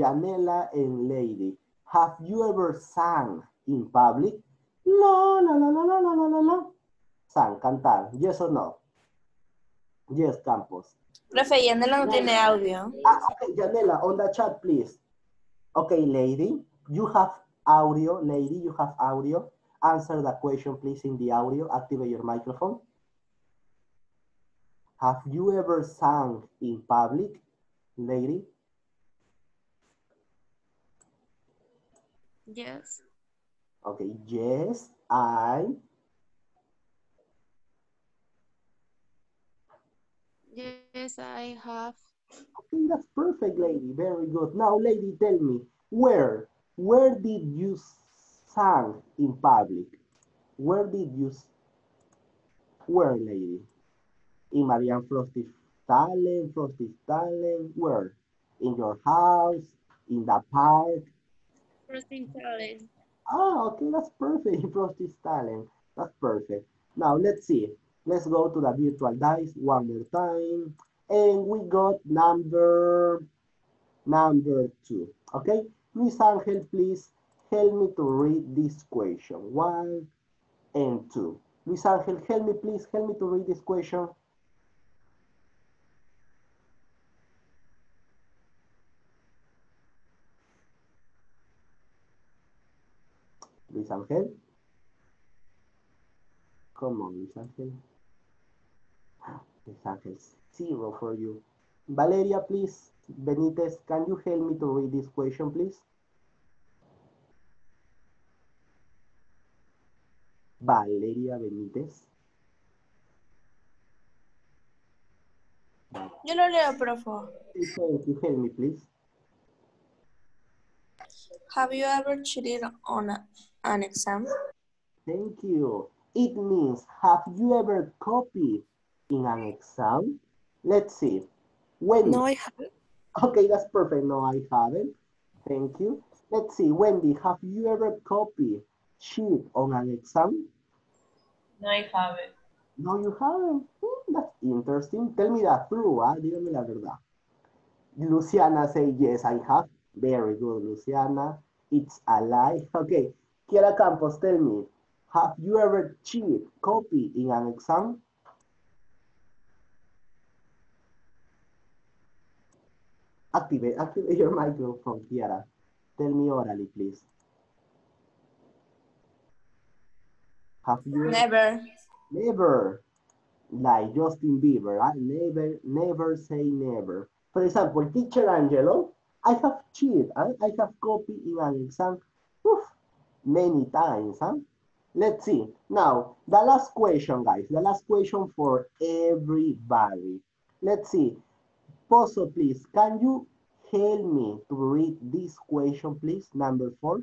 have you ever sang in public? No. Sang, cantar, yes or no? Yes, Campos. Profe, Yanela no tiene audio. Okay, Janela, on the chat, please. Okay, Lady, you have audio. Lady, you have audio. Answer the question, please, in the audio. Activate your microphone. Have you ever sung in public, lady? Yes. Okay, yes, I. Yes, I have. Okay, that's perfect, lady. Very good. Now, lady, tell me, where did you sing in public? Where, lady? In Marianne Frosty's talent, where? In your house, in the park? Frosting talent. Ah, okay, that's perfect. Frosty's talent. That's perfect. Now, let's see. Let's go to the virtual dice one more time. And we got number 2. Okay? Luis Angel, please help me to read this question. 1 and 2. Luis Angel, help me, please. Help me to read this question. Luis Angel? Come on, Luis Angel. Luis Angel, 0 for you. Valeria, please. Benitez, can you help me to read this question, please? Valeria Benitez. Yo lo leo, profe. Thank you. Help me, please. Have you ever cheated on an exam? Thank you. It means, have you ever copied in an exam? Let's see. Wendy. No, I haven't. Okay, that's perfect. No, I haven't. Thank you. Let's see. Wendy, have you ever copied cheat on an exam? No, I haven't. No, you haven't. That's interesting. Tell me the truth, dígame la verdad. Luciana say, yes, I have. Very good, Luciana. It's a lie. Okay. Kiera Campos, tell me, have you ever cheated, copy in an exam? Activate your microphone, Kiara. Tell me orally, please. Have you Never. Never. Like Justin Bieber, right? Never say never. For example, teacher Angelo, I have cheated. I have copied in an exam many times. Let's see. Now, the last question, guys. The last question for everybody. Let's see. Pozo, please, can you help me to read this question, please? Number 4.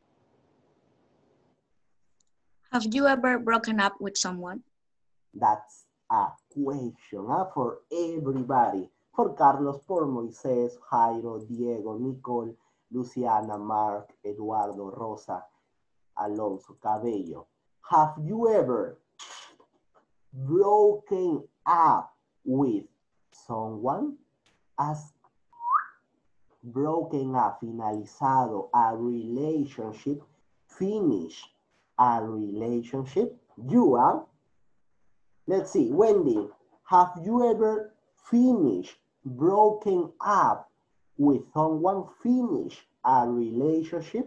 Have you ever broken up with someone? That's a question for everybody. For Carlos, for Moises, Jairo, Diego, Nicole, Luciana, Mark, Eduardo, Rosa, Alonso, Cabello. Have you ever broken up with someone, has broken up, finalizado a relationship, finish a relationship. You are, let's see, Wendy, have you ever finished, broken up with someone, finish a relationship?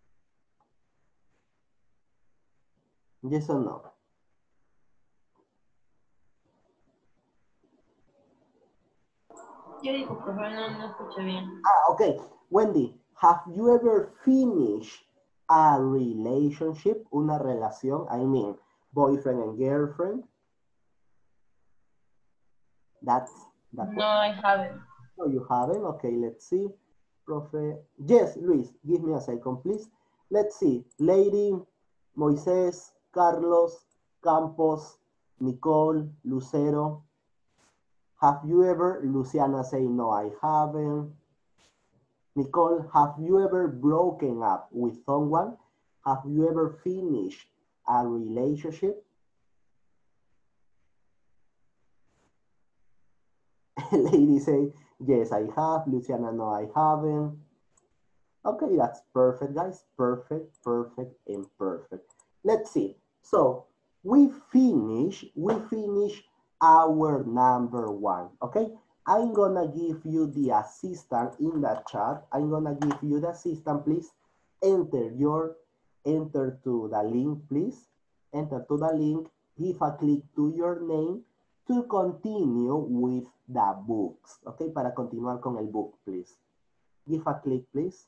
Yes or no? Yo digo, por favor, no escuché bien. Okay. Wendy, have you ever finished a relationship, una relación, I mean, boyfriend and girlfriend? That's No, I haven't. No, you haven't. Okay, let's see. Profe. Yes, Luis, give me a second, please. Let's see. Lady, Moisés, Carlos, Campos, Nicole, Lucero. Have you ever, Luciana say, no, I haven't. Nicole, have you ever broken up with someone? Have you ever finished a relationship? Lady say, yes, I have. Luciana, no, I haven't. Okay, that's perfect, guys. Perfect, perfect, and perfect. Let's see. So we finish our number one, okay? I'm gonna give you the assistant in the chat. I'm gonna give you the assistant, please. Enter to the link, please. Enter to the link, give a click to your name to continue with the books, okay? Para continuar con el book, please. Give a click, please.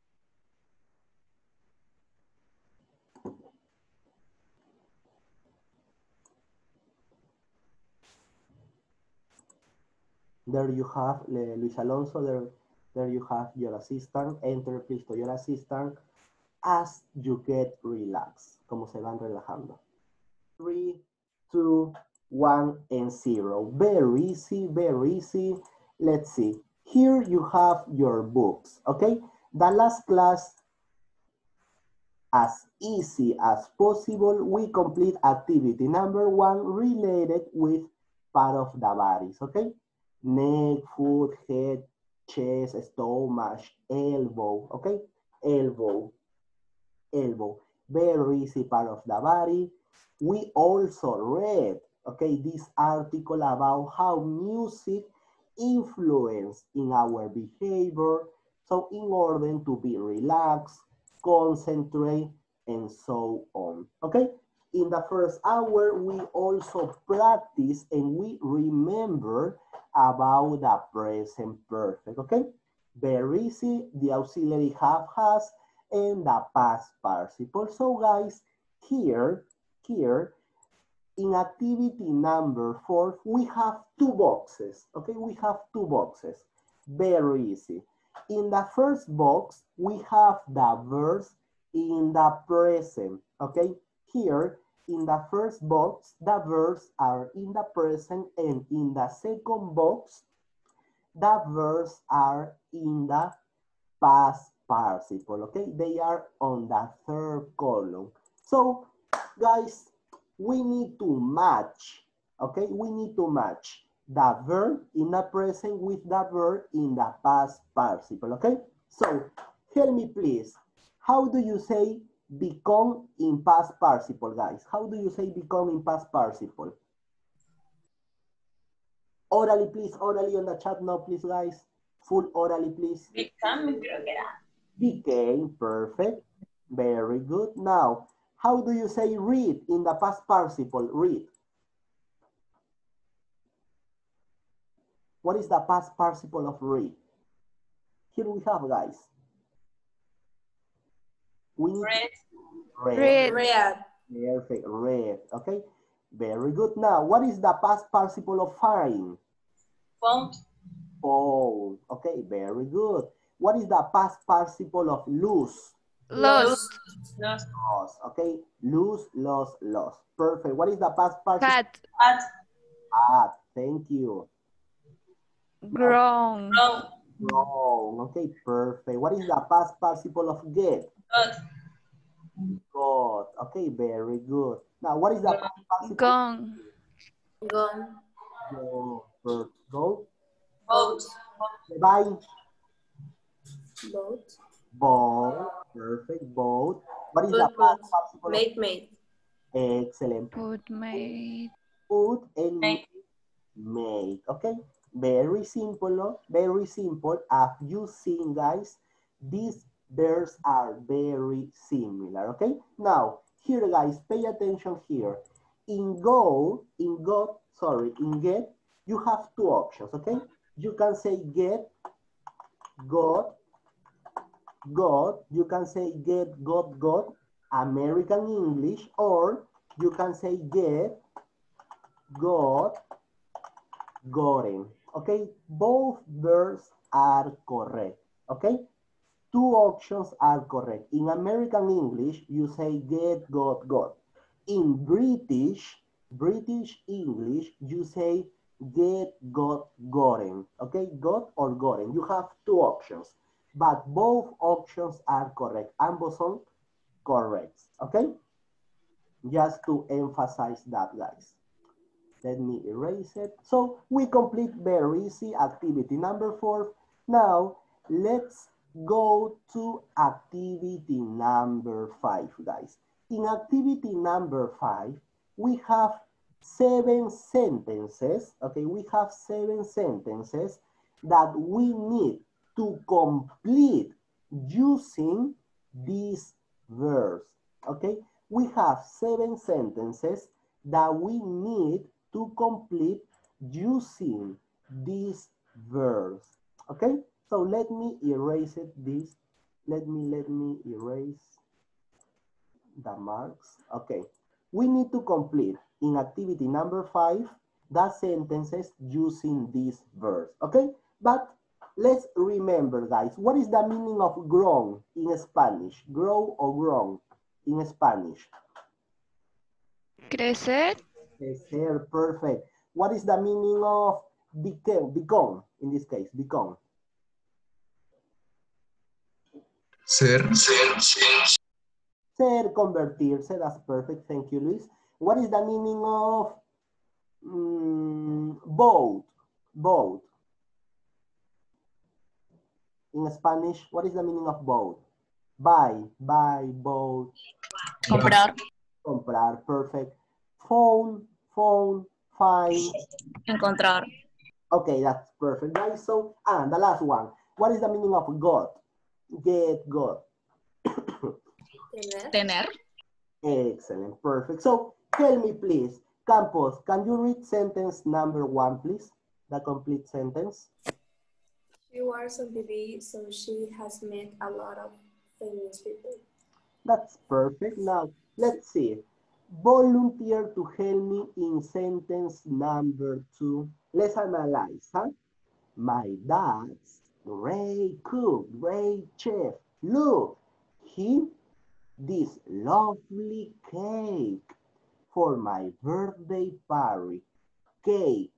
There you have Luis Alonso, there you have your assistant. Enter please to your assistant as you get relaxed, como se van relajando. 3, 2, 1, and 0. Very easy, very easy. Let's see. Here you have your books, okay? The last class, as easy as possible, we complete activity number 1 related with part of the bodies, okay? Neck, foot, head, chest, stomach, elbow, okay? Elbow. Very easy part of the body. We also read, okay, this article about how music influence in our behavior. So in order to be relaxed, concentrate, and so on, okay? In the first hour, we also practice and we remember about the present perfect, okay? Very easy, the auxiliary have, has, and the past participle. So guys, here, in activity number 4, we have 2 boxes, okay? We have 2 boxes, very easy. In the first box, we have the verbs in the present, okay? Here, in the first box, the verbs are in the present, and in the second box, the verbs are in the past participle, okay? They are on the third column. So, guys, we need to match, okay? We need to match the verb in the present with the verb in the past participle, okay? So, tell me please, how do you say become in past participle, guys? How do you say become in past participle? Orally, please, orally on the chat now, please, guys. Full orally, please. Become, creo que era. Became, perfect. Very good. Now, how do you say read in the past participle? Read. What is the past participle of read? Here we have, guys. We need Read. Perfect, read. Okay, very good. Now, what is the past participle of find? Found. Found. Okay, very good. What is the past participle of lose? Lost. Lost. Lost. Okay, lose, lost, lost. Perfect. What is the past participle? Cat. At. At. Thank you. Grown. Grown. Grown. Okay, perfect. What is the past participle of get? Got. Got. Okay, very good. Now, what is the past participle? Gone. Gone. Go. Boat. Bye. Boat. Boat. Perfect. Boat. What is the Put. past participle of- Made. Excellent. Put made. Put and made. Okay. Very simple. No? Very simple. As you seen, guys, these verbs are very similar. Okay. Now, here, guys, pay attention here. In get, you have two options. Okay. You can say get, got. You can say get, got, American English, or you can say get, got, gotten. Okay, both verbs are correct. Okay, two options are correct. In American English, you say get, got. In British English, you say get, got, gotten. Okay, got or gotten. You have two options, but both options are correct. Ambos son correct. Okay, just to emphasize that, guys. Let me erase it. So we complete very easy activity number 4. Now let's go to activity number 5, guys. In activity number 5, we have 7 sentences. Okay, we have 7 sentences that we need to complete using these verbs. Okay, we have 7 sentences that we need to complete using these verbs. Okay, so let me erase it. Let me erase the marks. Okay, we need to complete in activity number 5 the sentences using these verbs. Okay, but let's remember, guys, what is the meaning of grown in Spanish? Grow or grown in Spanish? Crecer. Crecer, perfect. What is the meaning of become, in this case, become? Ser. Ser, convertirse, that's perfect. Thank you, Luis. What is the meaning of vote? Vote. In Spanish, what is the meaning of vote? Buy, vote. Comprar. Comprar, perfect. Phone, find. Encontrar. Okay, that's perfect, guys. So, the last one. What is the meaning of got? Get, got. Tener. Excellent, perfect. So, tell me, please, Campos, can you read sentence number 1, please? The complete sentence. She works on TV, so she has met a lot of famous people. That's perfect. Now, let's see. Volunteer to help me in sentence number 2. Let's analyze, huh? My dad's great cook, great chef. Look, this lovely cake for my birthday party. Cake.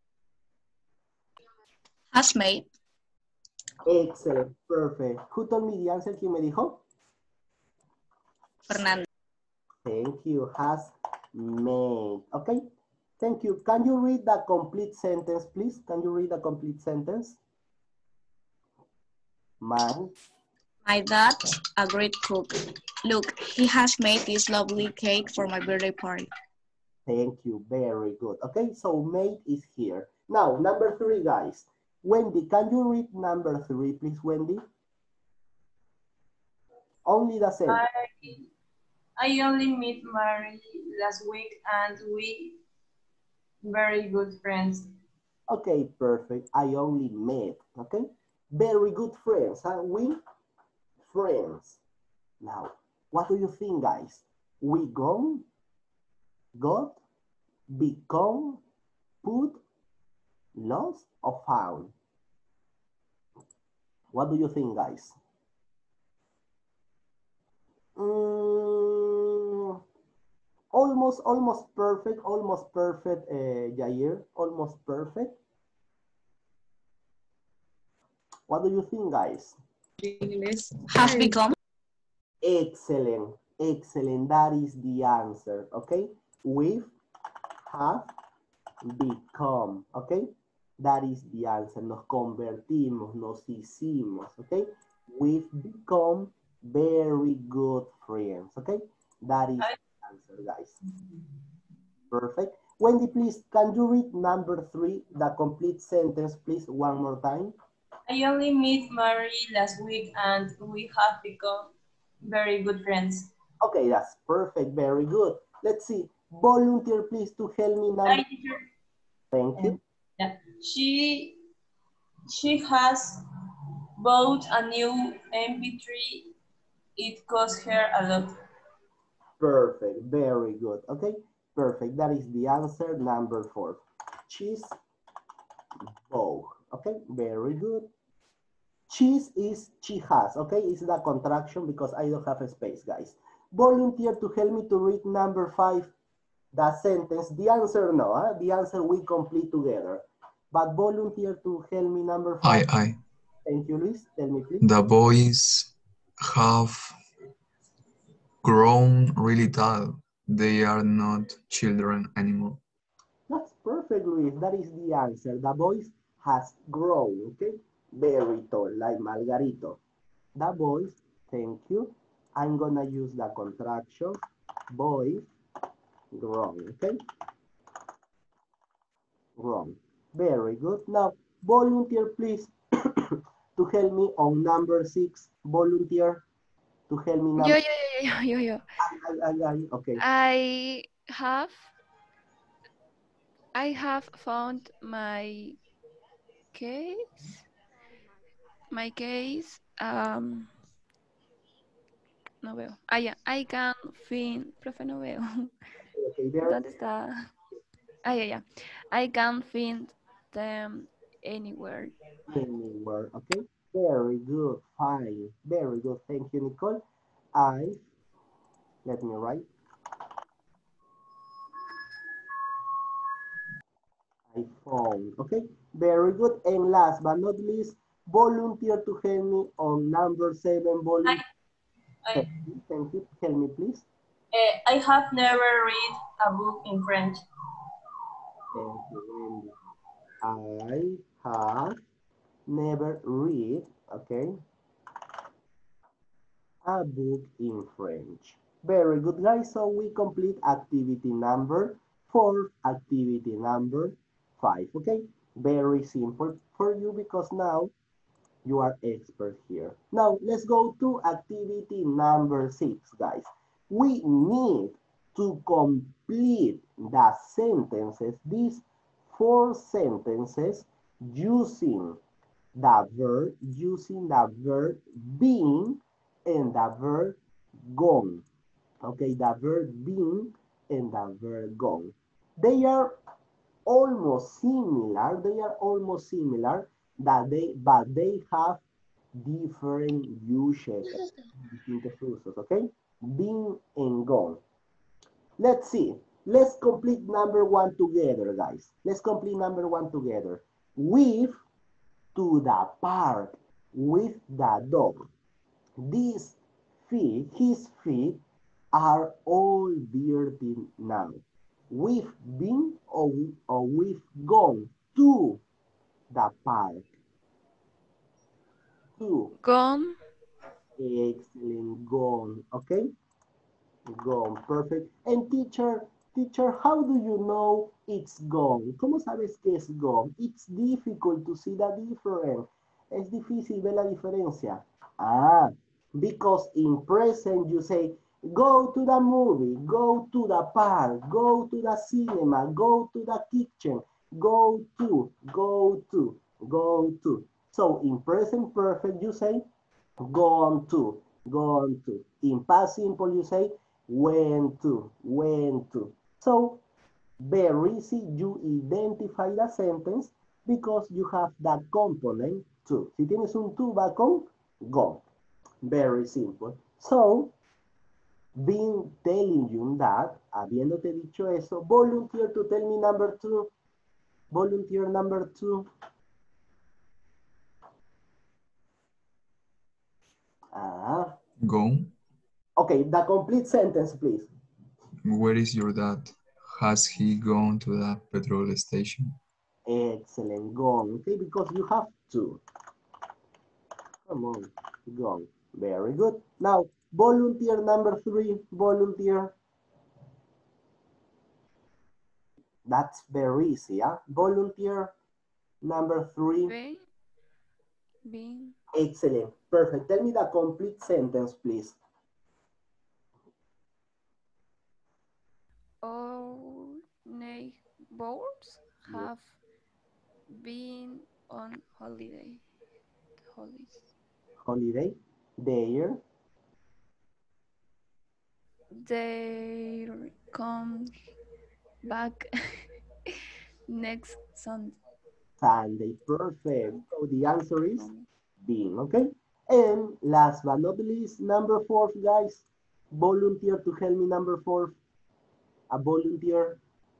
Has made. Excellent, perfect. Who told me the answer? ¿Quién me dijo? Fernando. Thank you. Has made. Okay. Thank you. Can you read the complete sentence, please? Can you read the complete sentence? My dad's a great cook. Look, he has made this lovely cake for my birthday party. Thank you. Very good. Okay, so made is here. Now, number 3, guys. Wendy, can you read number 3, please, Wendy? Only the sentence. I only met Mary last week and we very good friends. Okay, perfect. I only met, okay? Very good friends, huh? We friends. Now, what do you think, guys? We gone, got, become, put, lost, or found? What do you think, guys? Almost perfect, Jair, almost perfect. What do you think, guys? Have become. Excellent, that is the answer, okay? With, have, become, okay? That is the answer. Nos convertimos, nos hicimos, okay? We've become very good friends, okay? That is the answer, guys. Perfect. Wendy, please, can you read number 3, the complete sentence, please, one more time? I only met Mary last week and we have become very good friends. Okay, that's perfect. Very good. Let's see. Volunteer, please, to help me number. Thank you. Yeah. She has bought a new MP3. It cost her a lot. Perfect. Very good. Okay. Perfect. That is the answer, number 4. She's bought. Okay. Very good. Cheese is she has. Okay. It's the contraction because I don't have a space, guys. Volunteer to help me to read number 5. The sentence, the answer no, the answer we complete together. But volunteer to help me number 5. I. Thank you, Luis. Tell me, please. The boys have grown really tall. They are not children anymore. That's perfect, Luis. That is the answer. The voice has grown, okay? Very tall, like Margarito. The voice, thank you. I'm gonna use the contraction, voice, grown, okay? Wrong. Very good. Now, volunteer, please, to help me on number 6. Volunteer to help me number. Yo. Okay. I have found my case. My case. No veo. Ya. I can find. Profe, no veo. Okay, there. ¿Dónde está? Ya. I can find them anywhere. Anywhere. Okay. Very good. Fine. Very good. Thank you, Nicole. Let me write. I found. Okay. Very good. And last but not least, volunteer to help me on number 7. Volunteer. Thank you. Help me, please. I have never read a book in French. Thank you, Wendy. I have never read, okay, a book in French. Very good, guys. So we complete activity number 4, activity number 5, okay? Very simple for you because now you are expert here. Now, let's go to activity number 6, guys. We need to complete the sentences, these 4 sentences, using the verb being and the verb gone. Okay, the verb being and the verb gone. They are almost similar. But they have different uses, distintos usos, okay? Been and gone. Let's see. Let's complete number 1 together, guys. Let's complete number 1 together. With to the park with the dog. His feet are all dirty now. We've been or we've gone to the park. Gone. Excellent. Gone. Okay. Gone. Perfect. And teacher, how do you know it's gone? ¿Cómo sabes que es gone? It's difficult to see the difference. Es difícil ver la diferencia. Because in present you say, go to the movie, go to the park, go to the cinema, go to the kitchen, go to. So in present perfect you say, gone to. In past simple you say, went to. So very easy, you identify the sentence because you have that component to. Si tienes un to va con go. Very simple. So, been telling you that, habiéndote dicho eso, volunteer to tell me number 2. Volunteer number 2. Go. Okay, the complete sentence, please. Where is your dad? Has he gone to the petrol station? Excellent, gone, okay, because you have to. Come on, gone. Very good. Now, volunteer number 3, volunteer. That's very easy, yeah? Volunteer number 3. Being. Excellent, perfect. Tell me the complete sentence, please. All neighbors have been on holiday. Holiday. There. They come back next Sunday. Sunday, perfect. So the answer is being, okay? And last but not least, number 4, guys. Volunteer to help me, number 4. A volunteer.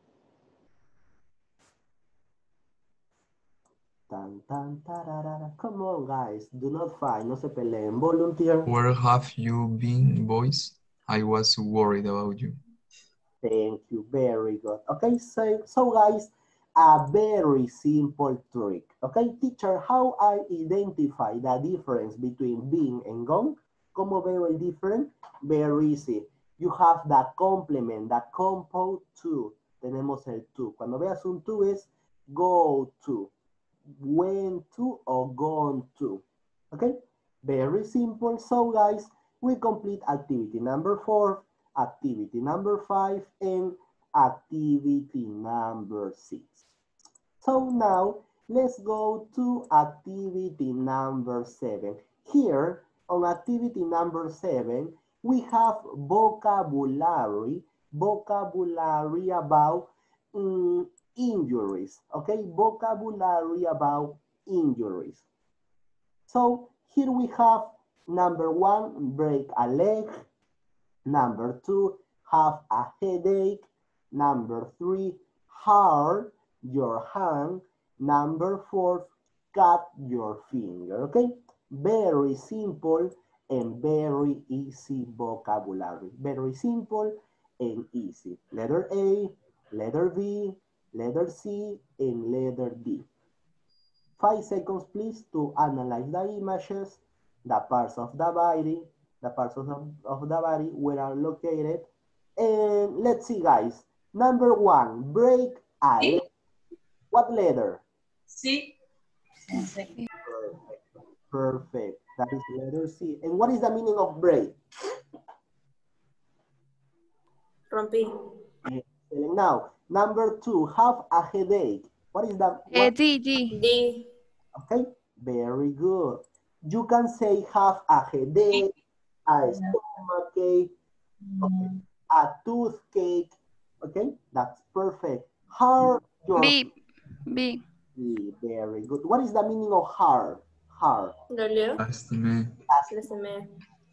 Tan, tan, tararara. Come on, guys. Do not fight. No se peleen. Volunteer. Where have you been, boys? I was worried about you. Thank you. Very good. Okay, so guys, a very simple trick. Okay, teacher, how I identify the difference between being and gone? ¿Cómo veo el difference? Very easy. You have the complement, the compound to. Tenemos el to. Cuando veas un to es go to, went to, or gone to. Okay, very simple. So guys, we complete activity number 4, activity number 5, and activity number 6. So now, let's go to activity number 7. Here, on activity number 7, we have vocabulary about injuries, okay? Vocabulary about injuries. So here we have number 1, break a leg. Number 2, have a headache. Number 3, hurt your hand. Number 4, cut your finger, okay? Very simple and very easy vocabulary. Very simple and easy. Letter A, letter B, letter C, and letter D. 5 seconds, please, to analyze the images, the parts of the body, where are located. And let's see, guys. Number 1, break a leg. What letter? C. Perfect. That is letter C. And what is the meaning of break? Rompí. Excellent. Now, number 2, have a headache. What is that? D. D. Okay, very good. You can say have a headache, a stomachache, okay, a toothache. Okay, that's perfect. Hard your B. Very good. What is the meaning of hard? Hard. Dolió. Lastimé. Lastimé.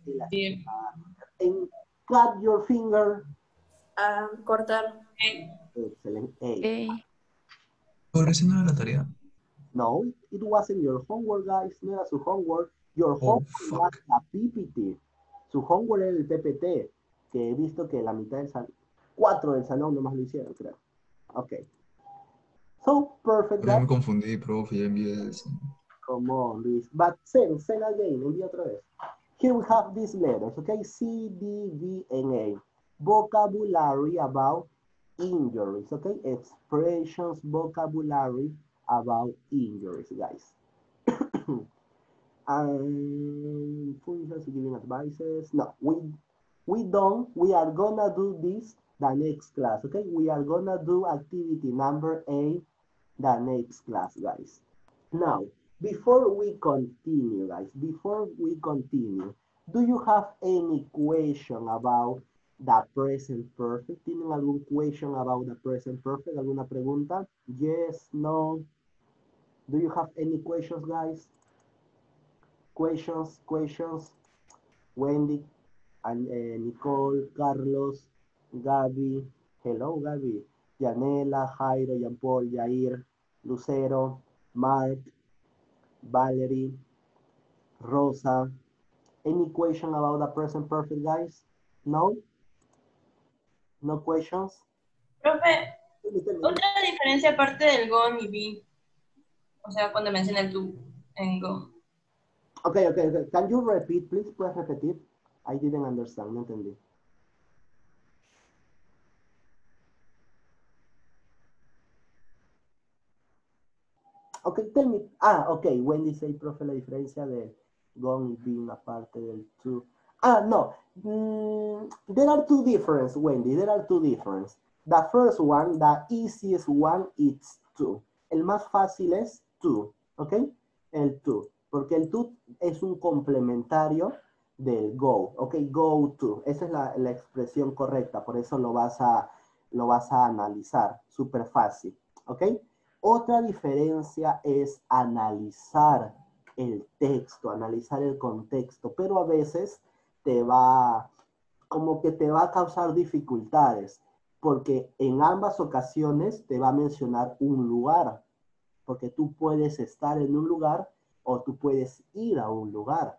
And cut your finger. Cortar. Excellent. A. Pero esa no era la tarea. No, it wasn't your homework, guys. No era su homework. Your homework was la PPT. Su homework era el PPT, que he visto que la mitad del salón, 4 del salón nomás lo hicieron, creo. Ok. So, perfect, Yo me guys. confundí, profe, ya envié eso. Come on, Luis. But send again. Envía otra vez. Here we have these letters, okay? C, D, V, and A. Vocabulary about injuries, okay? Expressions, vocabulary about injuries, guys. Functions, giving advices. No, we don't. We are gonna do this the next class, okay? We are gonna do activity number 8 the next class, guys. Now, before we continue, guys, do you have any question about the present perfect? ¿Tienen algún question about the present perfect? ¿Alguna pregunta? Yes, no. Do you have any questions, guys? Questions? Wendy, and Nicole, Carlos, Gaby. Hello, Gaby. Yanela, Jairo, Jean-Paul, Jair, Lucero, Mark, Valerie, Rosa. Any question about the present perfect, guys? No? No questions? Profe, otra diferencia aparte del gone y be. O sea, cuando menciona el to en go. Okay. Can you repeat, please? ¿Puedes repetir? I didn't understand, no entendí. Okay, tell me. Okay. When dice, profe, la diferencia de gone y being aparte del to. No. There are two differences, Wendy. There are two differences. The first one, the easiest one, it's to. El más fácil es to, ¿ok? El to. Porque el to es un complementario del go, ¿ok? Go to. Esa es la expresión correcta, por eso lo vas a analizar. Súper fácil, ¿ok? Otra diferencia es analizar el texto, analizar el contexto, pero a veces te va a causar dificultades, porque en ambas ocasiones te va a mencionar un lugar, porque tú puedes estar en un lugar o tú puedes ir a un lugar.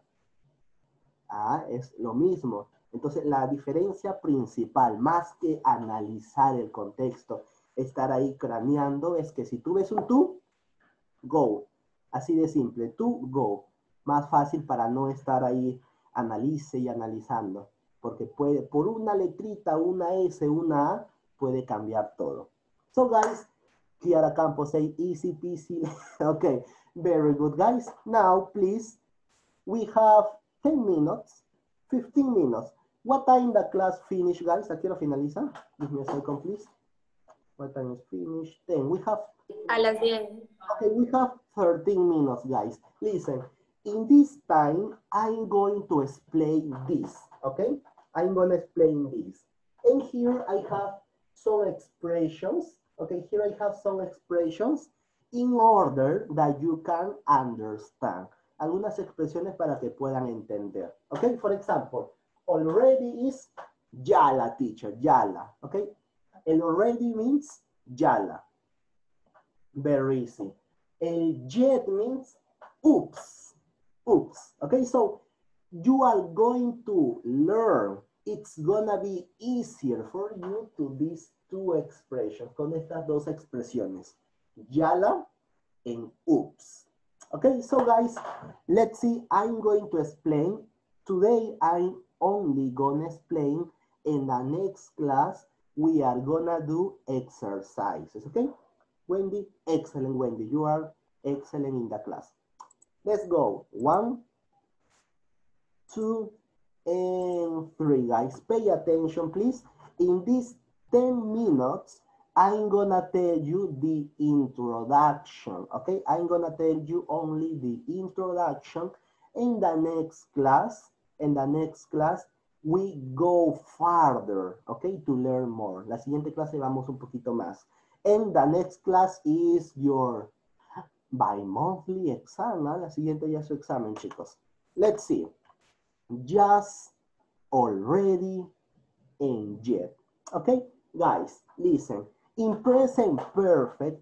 Es lo mismo. Entonces, la diferencia principal, más que analizar el contexto, estar ahí craneando, es que si tú ves un tú, go. Así de simple, tú, go. Más fácil para no estar ahí analice y analizando, porque puede, por una letrita, una S, una A, puede cambiar todo. So guys, Kiara Campos say easy peasy. Okay, very good guys. Now please, we have 10 minutes, 15 minutes. What time the class finish, guys? Aquí lo finaliza. Give me a second, please. What time is finished? 10. We have... A las 10. Okay, we have 13 minutes, guys. Listen, in this time, I'm going to explain this, okay? I'm going to explain this. And here I have some expressions, okay? Here I have some expressions in order that you can understand. Algunas expresiones para que puedan entender, okay? For example, already is yala, teacher, yala, okay? El already means yala. Very easy. El yet means oops. Oops. Okay, so you are going to learn. It's gonna be easier for you to these two expressions, con estas dos expresiones. Yala and oops. Okay, so guys, let's see. I'm going to explain. Today, I'm only gonna explain. In the next class, we are gonna do exercises, okay? Wendy, excellent, Wendy. You are excellent in the class. Let's go. 1, 2, and 3, guys. Pay attention, please. In these 10 minutes, I'm gonna tell you the introduction, okay? I'm gonna tell you only the introduction. In the next class, we go farther, okay? To learn more. La siguiente clase vamos un poquito más. And the next class is your bi-monthly exam. La siguiente ya es su examen, chicos. Let's see. Just, already, and yet. Okay, guys, listen. In present perfect,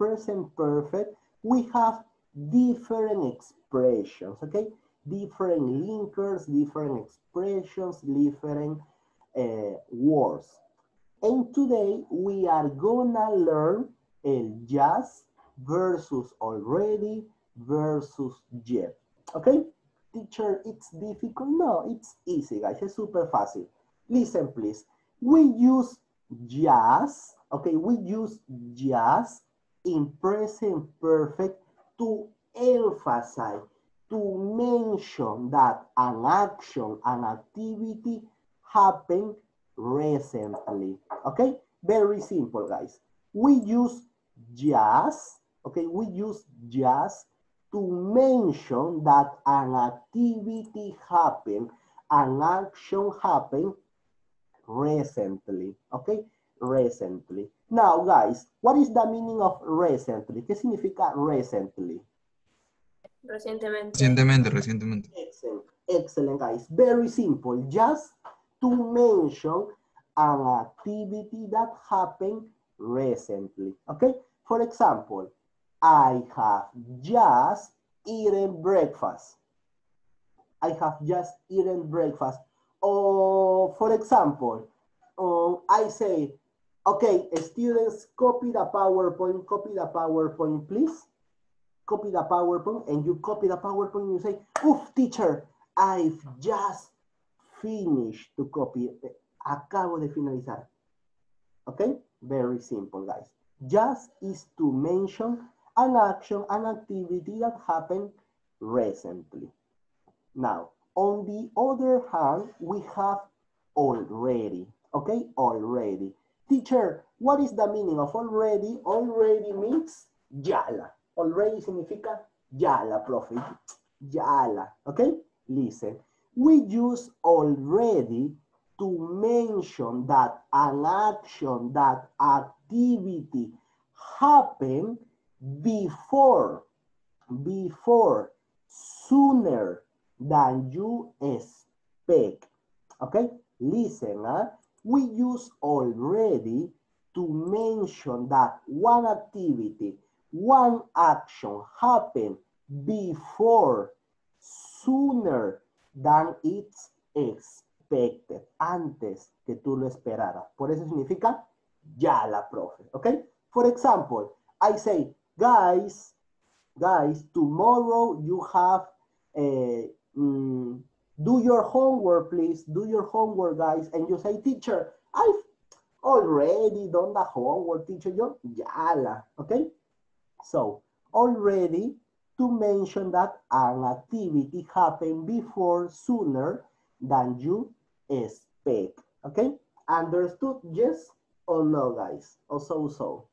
we have different expressions, okay? Different linkers, different expressions, different words. And today we are gonna learn el just versus already versus yet. Okay? Teacher, it's difficult? No, it's easy, guys. It's super fácil. Listen, please. We use just, okay, we use just in present perfect to emphasize, to mention that an action, an activity happened recently, okay? Very simple, guys. We use just, okay? We use just to mention that an activity happened, an action happened recently, okay? Recently. Now, guys, what is the meaning of recently? ¿Qué significa recently? Recientemente. Recientemente. Excellent, excellent, guys. Very simple. Just to mention an activity that happened recently, okay? For example, I have just eaten breakfast. I have just eaten breakfast. Or, for example, I say, Okay, students, copy the PowerPoint, please. Copy the PowerPoint, and you copy the PowerPoint, and you say, oof, teacher, I've just finished to copy. Acabo de finalizar. Okay, very simple, guys. Just is to mention an action, an activity that happened recently. Now, on the other hand, we have already, okay, already. Teacher, what is the meaning of already? Already means yala. Already significa yala, profe. Yala, okay? Listen, we use already to mention that an action, that activity happened before, sooner than you expect. Okay, listen, we use already to mention that one activity, one action happened before, sooner than it's expected, antes que tú lo esperaras. Por eso significa ya la profe, okay? For example, I say, guys, tomorrow you have, do your homework, please. Do your homework, guys. And you say, teacher, I've already done the homework, teacher. Yo, yala, okay? So, already to mention that an activity happened before, sooner than you expect, okay? Understood, yes or no, guys? Or so?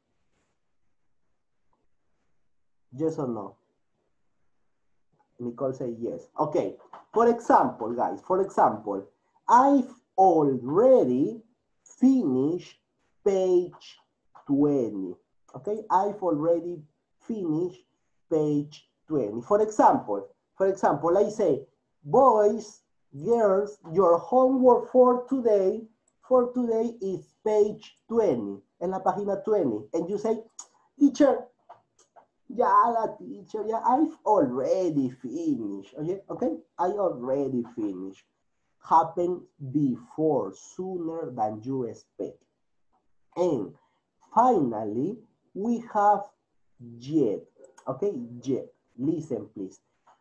Yes or no? Nicole say yes. Okay, for example, guys, I've already finished page 20. Okay, I've already finished page 20. For example, I say, boys, girls, your homework for today is page 20, en la página 20. And you say, teacher, teacher, I've already finished. Okay, I already finished. Happened before, sooner than you expect. And finally, we have yet. Okay, yet. Listen, please.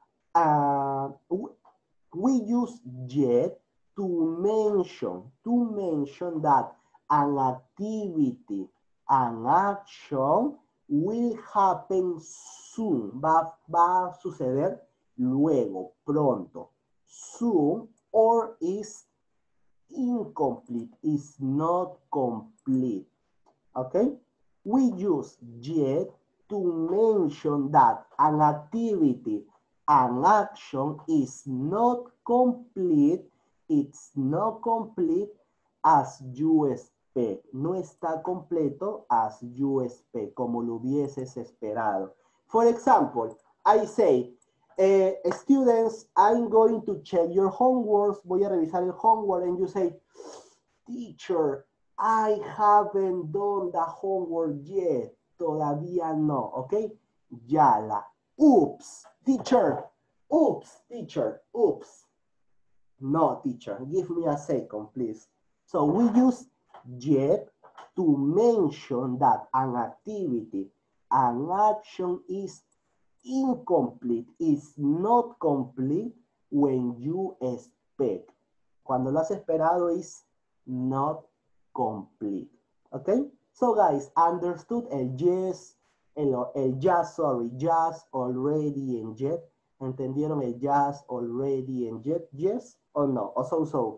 We use yet to mention that an activity, an action will happen soon. Va a suceder luego, pronto. Soon, or is incomplete, is not complete. Okay? We use yet to mention that an activity, an action is not complete, it's not complete as you expect. No está completo as you expect, como lo hubieses esperado. For example, I say, students, I'm going to check your homework. Voy a revisar el homework, and you say, teacher, I haven't done the homework yet. Todavía no, okay? Yala. Oops, teacher. Oops, teacher. Oops. No, teacher. Give me a second, please. So we use yet to mention that an activity, an action is incomplete, is not complete when you expect. Cuando lo has esperado is not complete. Okay? So guys, understood el yes, el just, just, already, and yet? ¿Entendieron el just, already, and yet? Yes or no? Or so?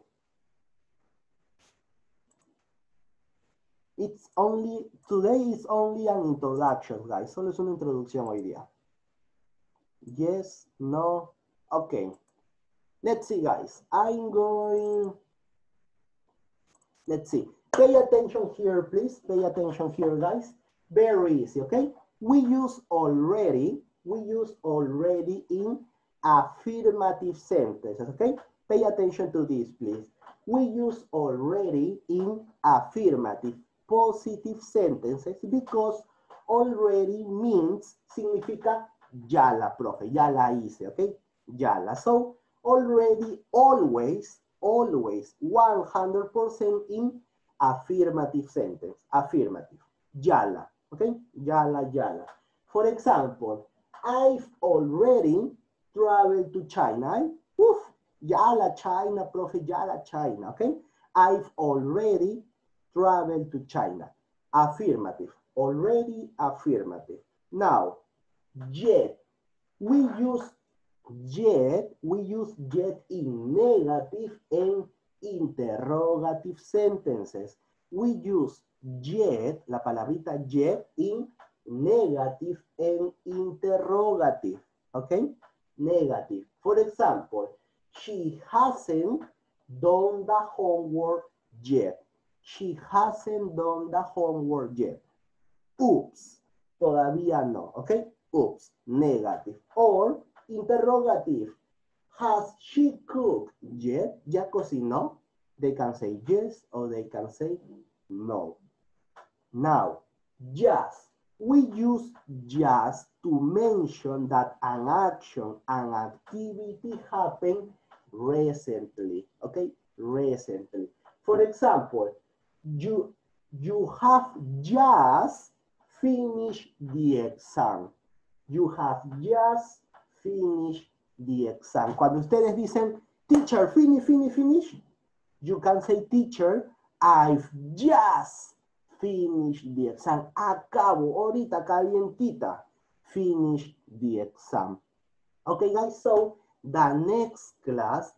It's only, today is only an introduction, guys. Solo es una introducción hoy día. Yes, no, okay. Let's see, guys. Let's see. Pay attention here, please. Pay attention here, guys. Very easy, okay? We use already in affirmative sentences, okay? Pay attention to this, please. We use already in affirmative, positive sentences because already means, significa ya la, profe, ya la hice, okay? Ya la. So, already, always, 100% in affirmative sentence, affirmative. Yala, okay? Yala, yala. For example, I've already traveled to China. Woof, yala China, profe, yala China, okay? I've already traveled to China. Affirmative, already affirmative. Now, yet, we use yet in negative and interrogative sentences. We use yet, la palabrita yet, in negative and interrogative, okay? Negative. For example, she hasn't done the homework yet. She hasn't done the homework yet. Oops, todavía no, okay? Oops, negative. Or interrogative. Has she cooked yet? ¿Ya cocinó? They can say yes or they can say no. Now, just. We use just to mention that an action, an activity happened recently, okay? Recently. For example, you have just finished the exam. You have just finished the exam. Cuando ustedes dicen, teacher, finish, you can say, teacher, I've just finished the exam. Acabo, ahorita, calientita. Finish the exam. Okay, guys, so the next class,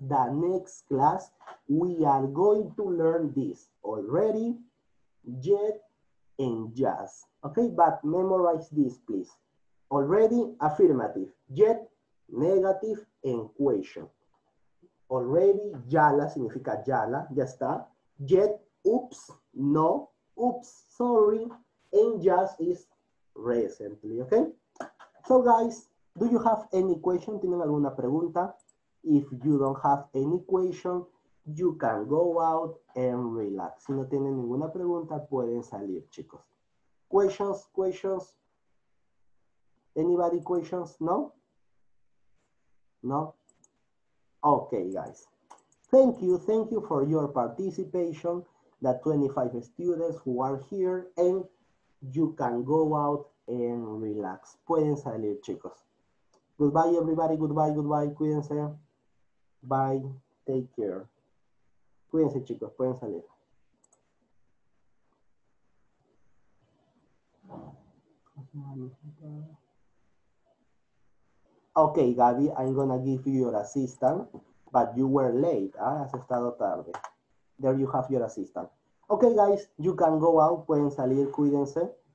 we are going to learn this already, yet, and just. Okay, but memorize this, please. Already, affirmative. Yet, negative, and question. Already, yala significa yala, ya está. Yet, oops, no. Oops, sorry. And just is recently, okay? So, guys, do you have any question? ¿Tienen alguna pregunta? If you don't have any question, you can go out and relax. Si no tienen ninguna pregunta, pueden salir, chicos. Questions? Anybody questions? No? No? Okay, guys. Thank you for your participation, the 25 students who are here, and you can go out and relax. Pueden salir, chicos. Goodbye, everybody. Goodbye. Cuídense. Bye. Take care. Cuídense, chicos. Pueden salir. Okay, Gaby, I'm gonna give you your assistant, but you were late. Has estado tarde. There you have your assistant. Okay, guys, you can go out. Pueden salir. Cuídense.